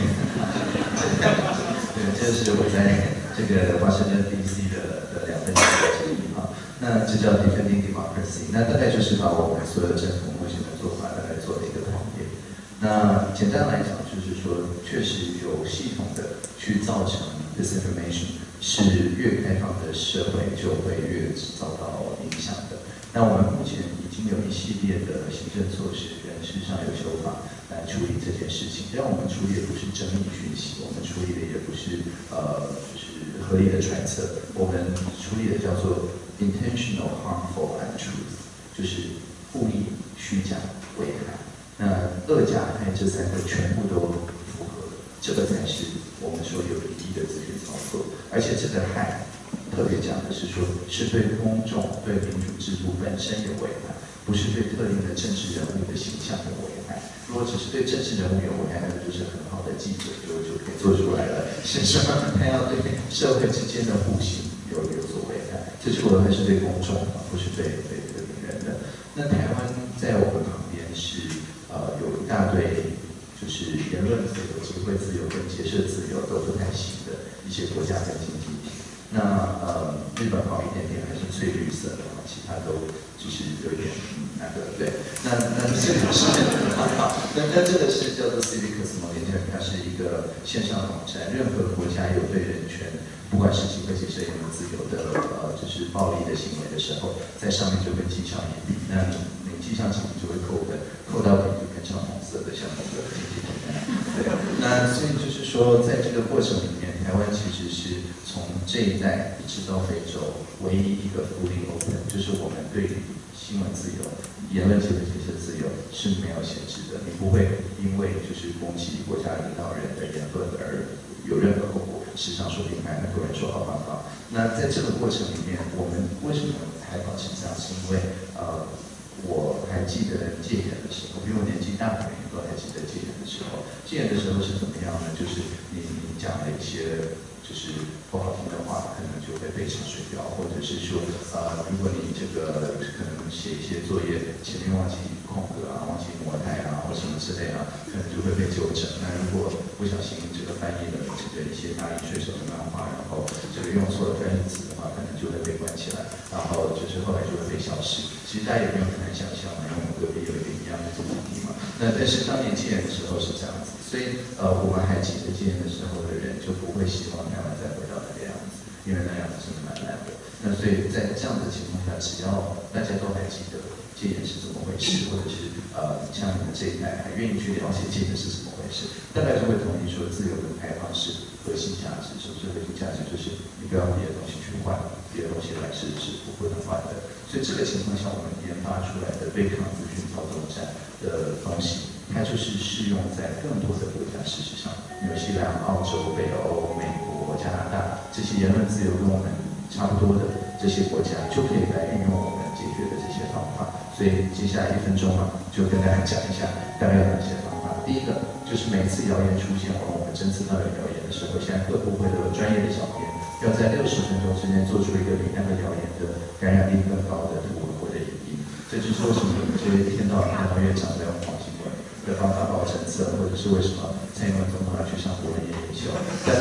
对，这是我在这个华盛顿 D C 的的两份报告之一啊。那这叫 Defending Democracy， 那大概就是把我们所有政府目前的做法大概做了一个统列。那简单来讲，就是说，确实有系统的去造成 disinformation， 是越开放的社会就会越遭到影响的。那我们目前已经有一系列的行政措施跟事实上有修法来处理这件事情，但我们处理的不是争议讯息，我们处理的也不是呃就是合理的揣测，我们处理的叫做 intentional harmful untruth， 就是故意虚假危害。那恶假害这三个全部都符合，这个才是我们说有意义的资讯操作。而且这个害特别讲的是说，是对公众、对民主制度本身有危害，不是对特定的政治人物的形象有危害。如果只是对政治人物有危害，那就是很好的记者就就可以做出来了。是什么？他要对社会之间的互信有有所危害，这是我还是对公众，不是对对特定人的。那台湾在我们旁边是。呃，有一大堆就是言论自由、集会自由跟结社自由都不太行的一些国家跟经济体。那呃，日本好一点点，还是翠绿色的，其他都就是有点那个对。那那这个是那那这个是叫做 Civicus Monitor， 它是一个线上网站，任何国家有对人权，不管是集会、结社、言论自由的呃，就是暴力的行为的时候，在上面就会记上一笔。那你你记上几笔就会扣分，扣到底就变成红色的，像红色的经济体。对，那所以就是说，在这个过程里面，台湾其实是从这一代一直到非洲唯一一个 fully open， 就是我们对于新闻自由、言论自由、结社自由是没有限制的。你不会因为就是攻击国家领导人的言论而有任何后果。时常说明白，很多人说好报告。那在这个过程里面，我们为什么还保持这样？是因为呃。我还记得戒严的时候，比我年纪大的人都还记得戒严的时候。戒严的时候是怎么样呢？就是你你讲了一些就是不好听的话，可能就会被查水表，或者是说呃，如果你这个可能写一些作业前面忘记空格啊，忘记模态啊，或什么之类啊，可能就会被纠正。那如果不小心这个翻译了这个一些大力水手的漫画，然后这个用错了翻译词的话，可能就会被关起来，然后就是后来就会被消失。其实大家也没有很难想象嘛，因为我们隔壁有一个一样的经济体嘛。那但是当年戒严的时候是这样子，所以呃，我们还记得戒严的时候的人就不会希望台湾再回到那个样子，因为那样子真的蛮难的。那所以在这样的情况下，只要大家都还记得戒严是怎么回事，或者是呃像你们这一代还愿意去了解戒严是怎么回事，大概就会同意说自由跟开放是核心价值。什么是核心价值？就是你不要别的东西去换，别的东西来是是不能换的。所以这个情况下，我们研发出来的对抗资讯操纵战的东西，它就是适用在更多的国家。事实上，纽西兰、澳洲、北欧、美国、加拿大这些言论自由跟我们差不多的这些国家，就可以来运用我们解决的这些方法。所以接下来一分钟嘛，就跟大家讲一下大概有哪些方法。第一个就是每次谣言出现，我们侦测到有谣言的时候，现在各部会都有专业的小编。要在六十分钟之内做出一个比那个谣言的感染力更高的图文或者影音，这就是为什么有些一天到晚看到院长在用黄新闻的方法报政策，或者是为什么蔡英文总统要去上国人夜研修，大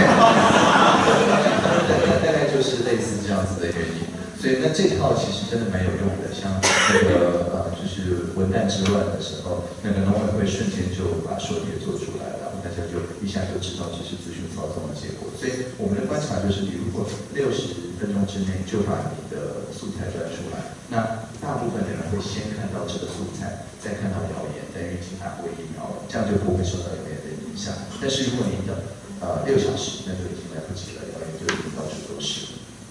概就是类似这样子的原因。所以那这套其实真的蛮有用的，像那个呃，就是文旦之乱的时候，那个农委会瞬间就把说帖做出来了，大家就一下就知道这是资讯操纵的结果。所以我们的观察就是，你如果六十分钟之内就把你的素材转出来，那大部分的人会先看到这个素材，再看到谣言，再运行打过疫苗，这样就不会受到谣言的影响。但是如果你等呃六小时，那就已经来不及了，谣言就已经到处都是。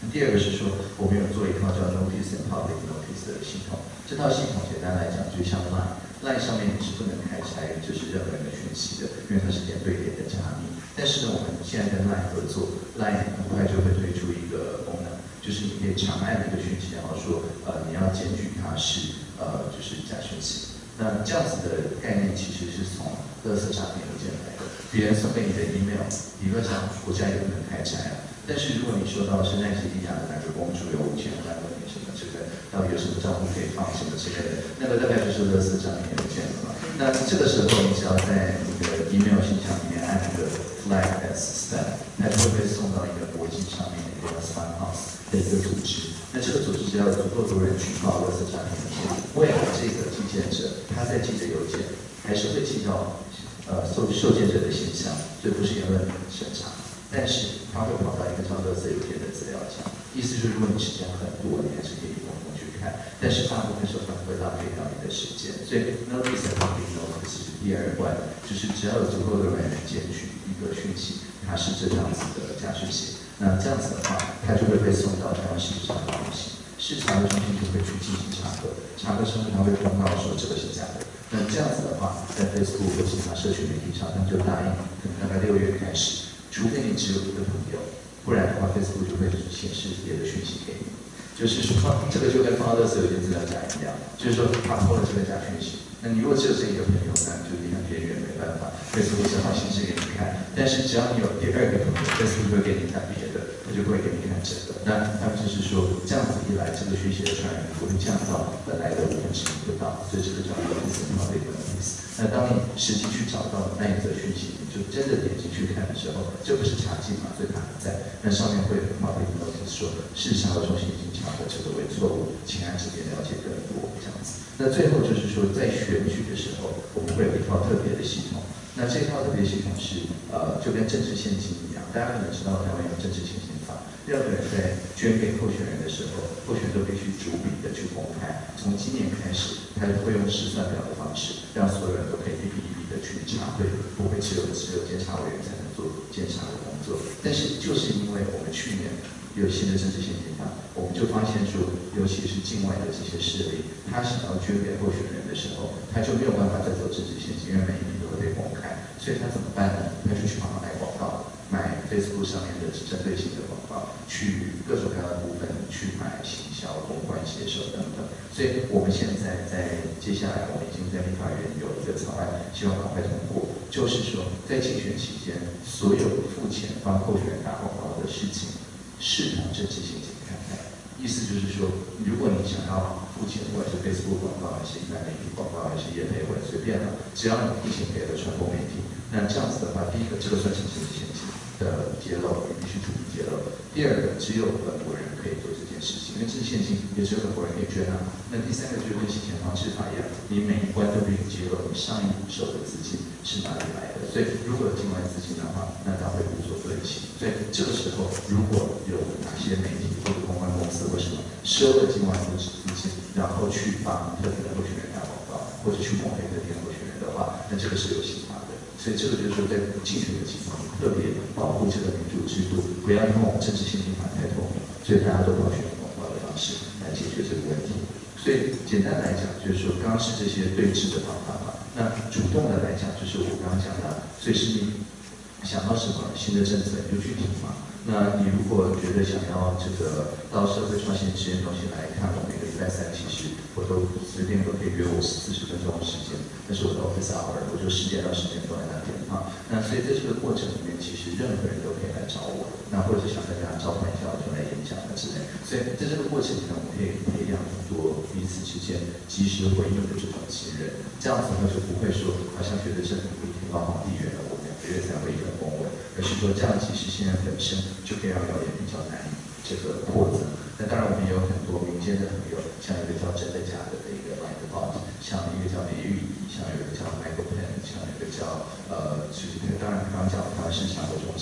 第二个是说，我们有做一套叫 Notice and Public Notice 的系统。这套系统简单来讲，就像 Line，Line 上面你是不能开拆就是任何人的讯息的，因为它是点对点的加密。但是呢，我们现在跟 Line 合作 ，Line 很快就会推出一个功能，就是你可以长按一个讯息，然后说，呃，你要检举它是呃就是假讯息。那这样子的概念其实是从垃圾诈骗邮件来的，别人送给你的 email， 理论上国家也不能开拆啊。但是如果你收到是奈及利亚的哪个公主有五千万问你什么这个，到底有什么账户可以放什么之类的，那个大概就是垃圾诈骗邮件了嘛。那这个时候你只要在那个 email 信箱里面按那个 flag as spam， 它就会被送到一个国际上面一个 spam house 的一个组织。那这个组织只要有足够多人去报垃圾诈骗邮件，未来这个寄件者他在寄的邮件还是会寄到呃受受件者的信箱，所以不是言论审查。但是它会跑到一个叫垃圾邮件的资料夹，意思就是如果你时间很多，你还是可以空空去看，但是大部分时候它会浪费掉你的时间。所以 Notice and Public Notice 是第二关，就是只要有足够的人检举一个讯息，它是这样子的假讯息，那这样子的话，它就会被送到台湾市场的中心，市场的中心就会去进行查核，查核之后它会公告说这个是假的。那这样子的话，在 Facebook 或其他社群媒体上，他们就答应，可能大概六月开始。除非你只有一个朋友，不然的话 ，Facebook 就会显示别的讯息给你。就是说，这个就跟放垃圾邮件资料夹一样，就是说他抛了这个假讯息，那你如果只有这一个朋友，那就离很边缘，没办法 ，Facebook 只好显示给你看。但是只要你有第二个朋友 ，Facebook 会给你看别的，他就会给你看这个。那他们就是说，这样子一来，这个讯息的传染力会降到本来的五分之一不到，所以这个叫 Notice and Public Notice。那当你实际去找到那一则讯息，你就真的点进去看的时候，这不是查禁嘛，所以它不在。那上面会有 Public Notice 说，市场的中心已经查核这个为错误，请按这边了解更多这样子。那最后就是说，在选举的时候，我们会有一套特别的系统。那这套特别系统是呃，就跟政治献金一样，大家可能知道台湾有政治献金法。任何人在捐给候选人的时候，候选人都必须逐笔的去公开。从今年开始，他会用试算表的方式，让所有人都可以一笔一笔的去查对，不会只有只有监察委员才能做监察的工作。但是就是因为我们去年有新的政治献金法，我们就发现说，尤其是境外的这些势力，他想要捐给候选人的时候，他就没有办法再走政治献金，因为每一笔都会被公开。所以他怎么办呢？他就去帮他买广告。买 Facebook 上面的针对性的广告，去各种各样的部分去买行销、公关、写手等等。所以我们现在在接下来，我们已经在立法院有一个草案，希望赶快通过，就是说在竞选期间，所有付钱帮候选人打广告的事情，视同政治献金看待。意思就是说，如果你想要付钱，不管是 Facebook 广告还是一般媒体广告，还是业配文，随便了，只要你付钱给了传播媒体，那这样子的话，第一个这个算是政治献金的揭露，你必须逐一揭露。第二个，只有本国人可以做这件事情，因为这是现金，也只有本国人可以捐啊。那第三个就是跟洗钱防治法一样，你每一关都必须揭露你上一手的资金是哪里来的。所以如果有境外资金的话，那他会无所对其。所以这个时候，如果有哪些媒体或者公关公司或什么收了境外资金，然后去帮特定的候选人打广告，或者去抹黑特定的候选人的话，那这个是有刑罚的。所以这个就是说，在竞选的期间，特别保护这个民主制度，不要因为我们政治献金法太透明，所以大家都跑去用广告的方式来解决这个问题。所以简单来讲，就是说，刚刚是这些对峙的方法嘛。那主动的来讲，就是我刚刚讲的，所以是你想到什么新的政策，你就去提嘛。那你如果觉得想要这个到社会创新实验中心来看，我每个礼拜三其实我都随便都可以约我四十分钟的时间，那是我的 office hour， 我就十点到十点都在那边啊。那所以在这个过程里面，其实任何人都可以来找我，那或者是想跟大家召唤一下，我就来演讲啊之类。所以在这个过程里面，我们可以培养很多彼此之间及时回应的这种信任，这样子呢就不会说好像觉得政府一天到晚地缘了，我们两个月才会一个公文，而是说这样其实现在本身就可以让谣言比较难以这个扩增。那当然我们也有很多民间的朋友，像一个叫真的假的的一个 Mindbot， 像一个叫李玉仪，像有一个叫 Michael Penn， 像一个叫呃，就是当然刚刚讲的台湾市场的中心，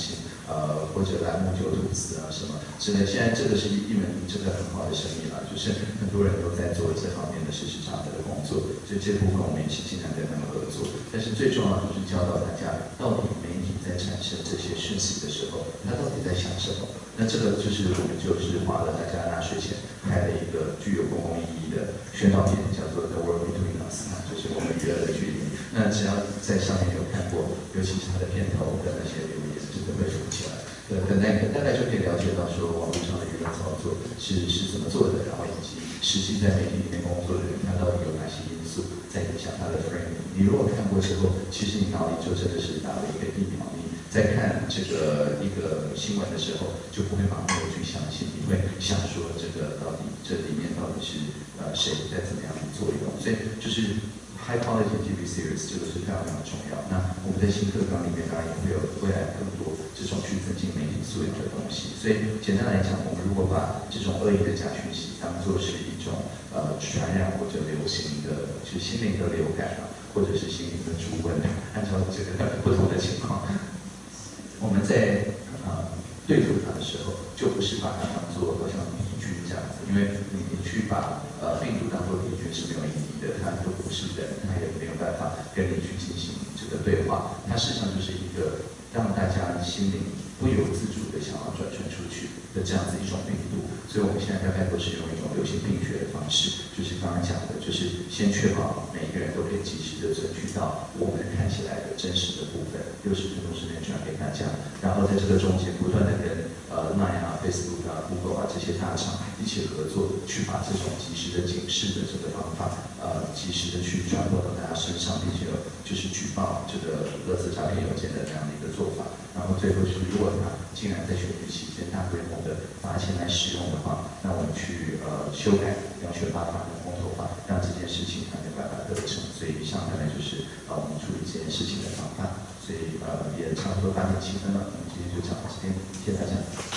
呃或者栏目就吐司啊什么之类。现在这个是一一门真的很好的生意了，就是很多人都在做这方面的事实上的工作，所以这部分我们也是经常跟他们合作。但是最重要的就是教导大家，到底媒体在产生这些讯息的时候，他到底在想什么？那这个就是我们就是花了大家纳税钱开了一个具有公共意义的宣传片，叫做《The World Between Us》，就是我们娱乐的距离。那只要在上面有看过，尤其是它的片头的那些留言，真的会浮起来。呃，大概大概就可以了解到说网络上的舆论操作是是怎么做的，然后以及实际在媒体里面工作的人，他到底有哪些因素在影响他的 framing。你如果看过之后，其实你脑里就真的是打了一个疫苗。你在看这个一个新闻的时候，就不会盲目的去相信，你会想说这个到底这里面到底是呃谁在怎么样去做一种，所以就是 high quality T V series 这个是非常非常重要。那我们在新课纲里面当然也会有未来更多这种去增进媒体素养的东西。所以简单来讲，我们如果把这种恶意的假讯息当做是一种呃传染或者流行的，就是心灵的流感啊，或者是心灵的猪瘟，按照这个不同的情况。我们在呃对付它的时候，就不是把它当做好像敌军这样子，因为你你去把呃病毒当做敌军是没有意义的，它都不是人，它也没有办法跟你去进行这个对话，它事实上就是一个让大家心灵不由自主的想要转传出去的这样子一种病毒。所以我们现在大概都是用一种流行病学的方式，就是刚刚讲的，就是先确保每一个人都可以及时的存取到我们看起来的真实的部分，六十分钟之内传给大家，然后在这个中间不断的跟呃 Line 啊、Facebook 啊、Google 啊这些大厂一起合作，去把这种及时的警示的这个方法，呃，及时的去传播到大家身上，并且就是举报这个勒索诈骗邮件的这样的一个做法。然后最后是，如果他竟然在选举期间大规模的拿钱来使用的话，那我们去呃修改《选罢法》跟公投法，让这件事情它没办法得逞。所以以上大概就是呃我们处理这件事情的方法。所以呃也差不多八点七分了，我们今天就讲到这边，谢谢大家。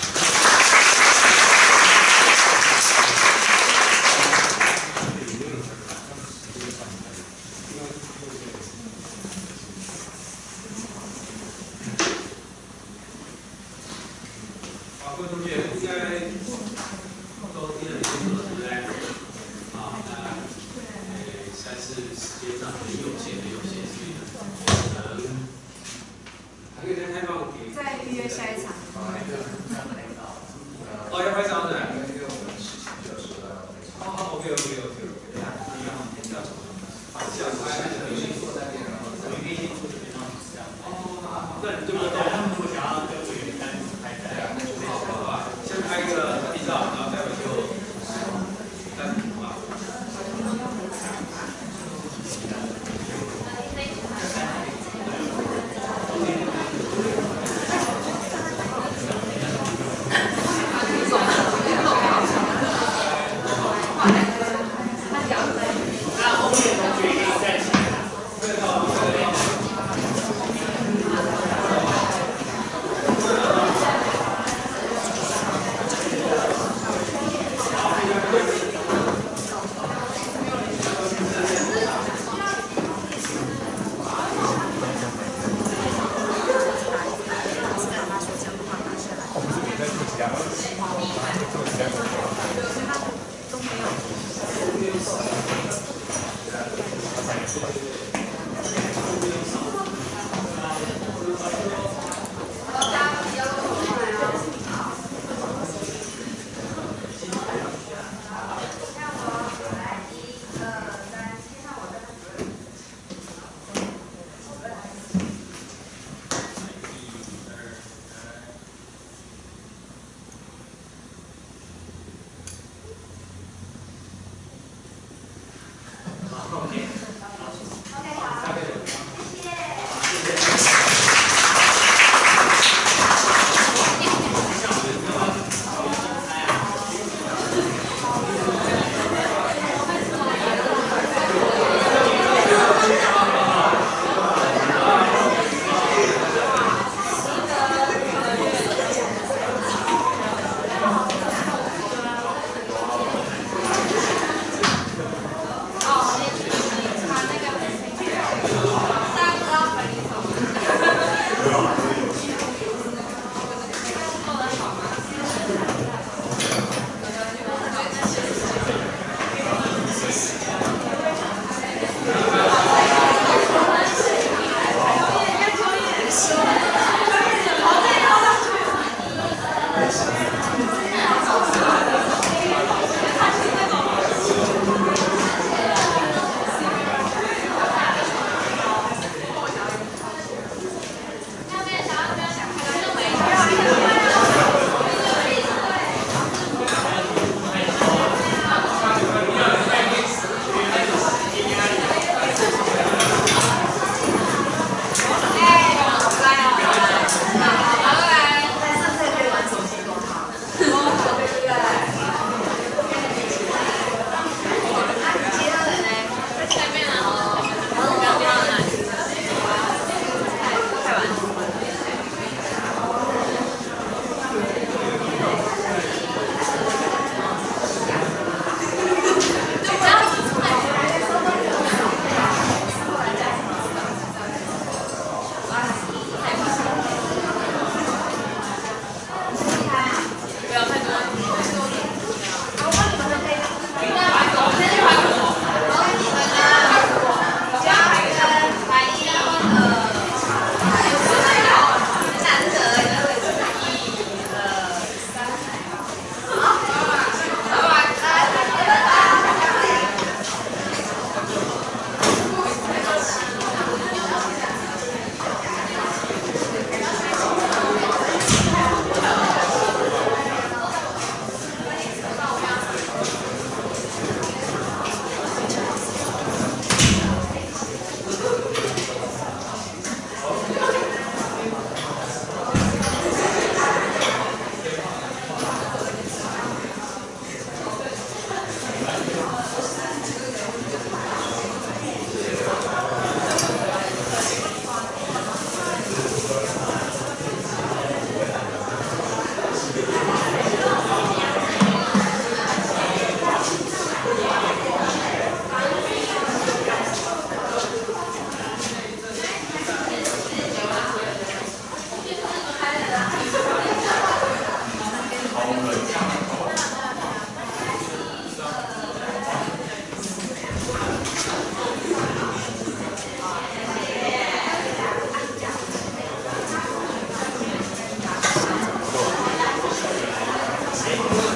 好，各位同学应该都听了很清楚了，对不对？好，那呃，但是时间上很有限，很有限，所以呢，可能还可以再开放给再预约下一场。 哦，要拍照的。哦好 ，OK OK OK OK。下次拍的明星坐在那边，然后明星坐这边，然后这样。哦，那你这么动，他们如果想要跟委员单独拍在，好吧，先拍一个合体照，然后待会就单独吧。 Thank you.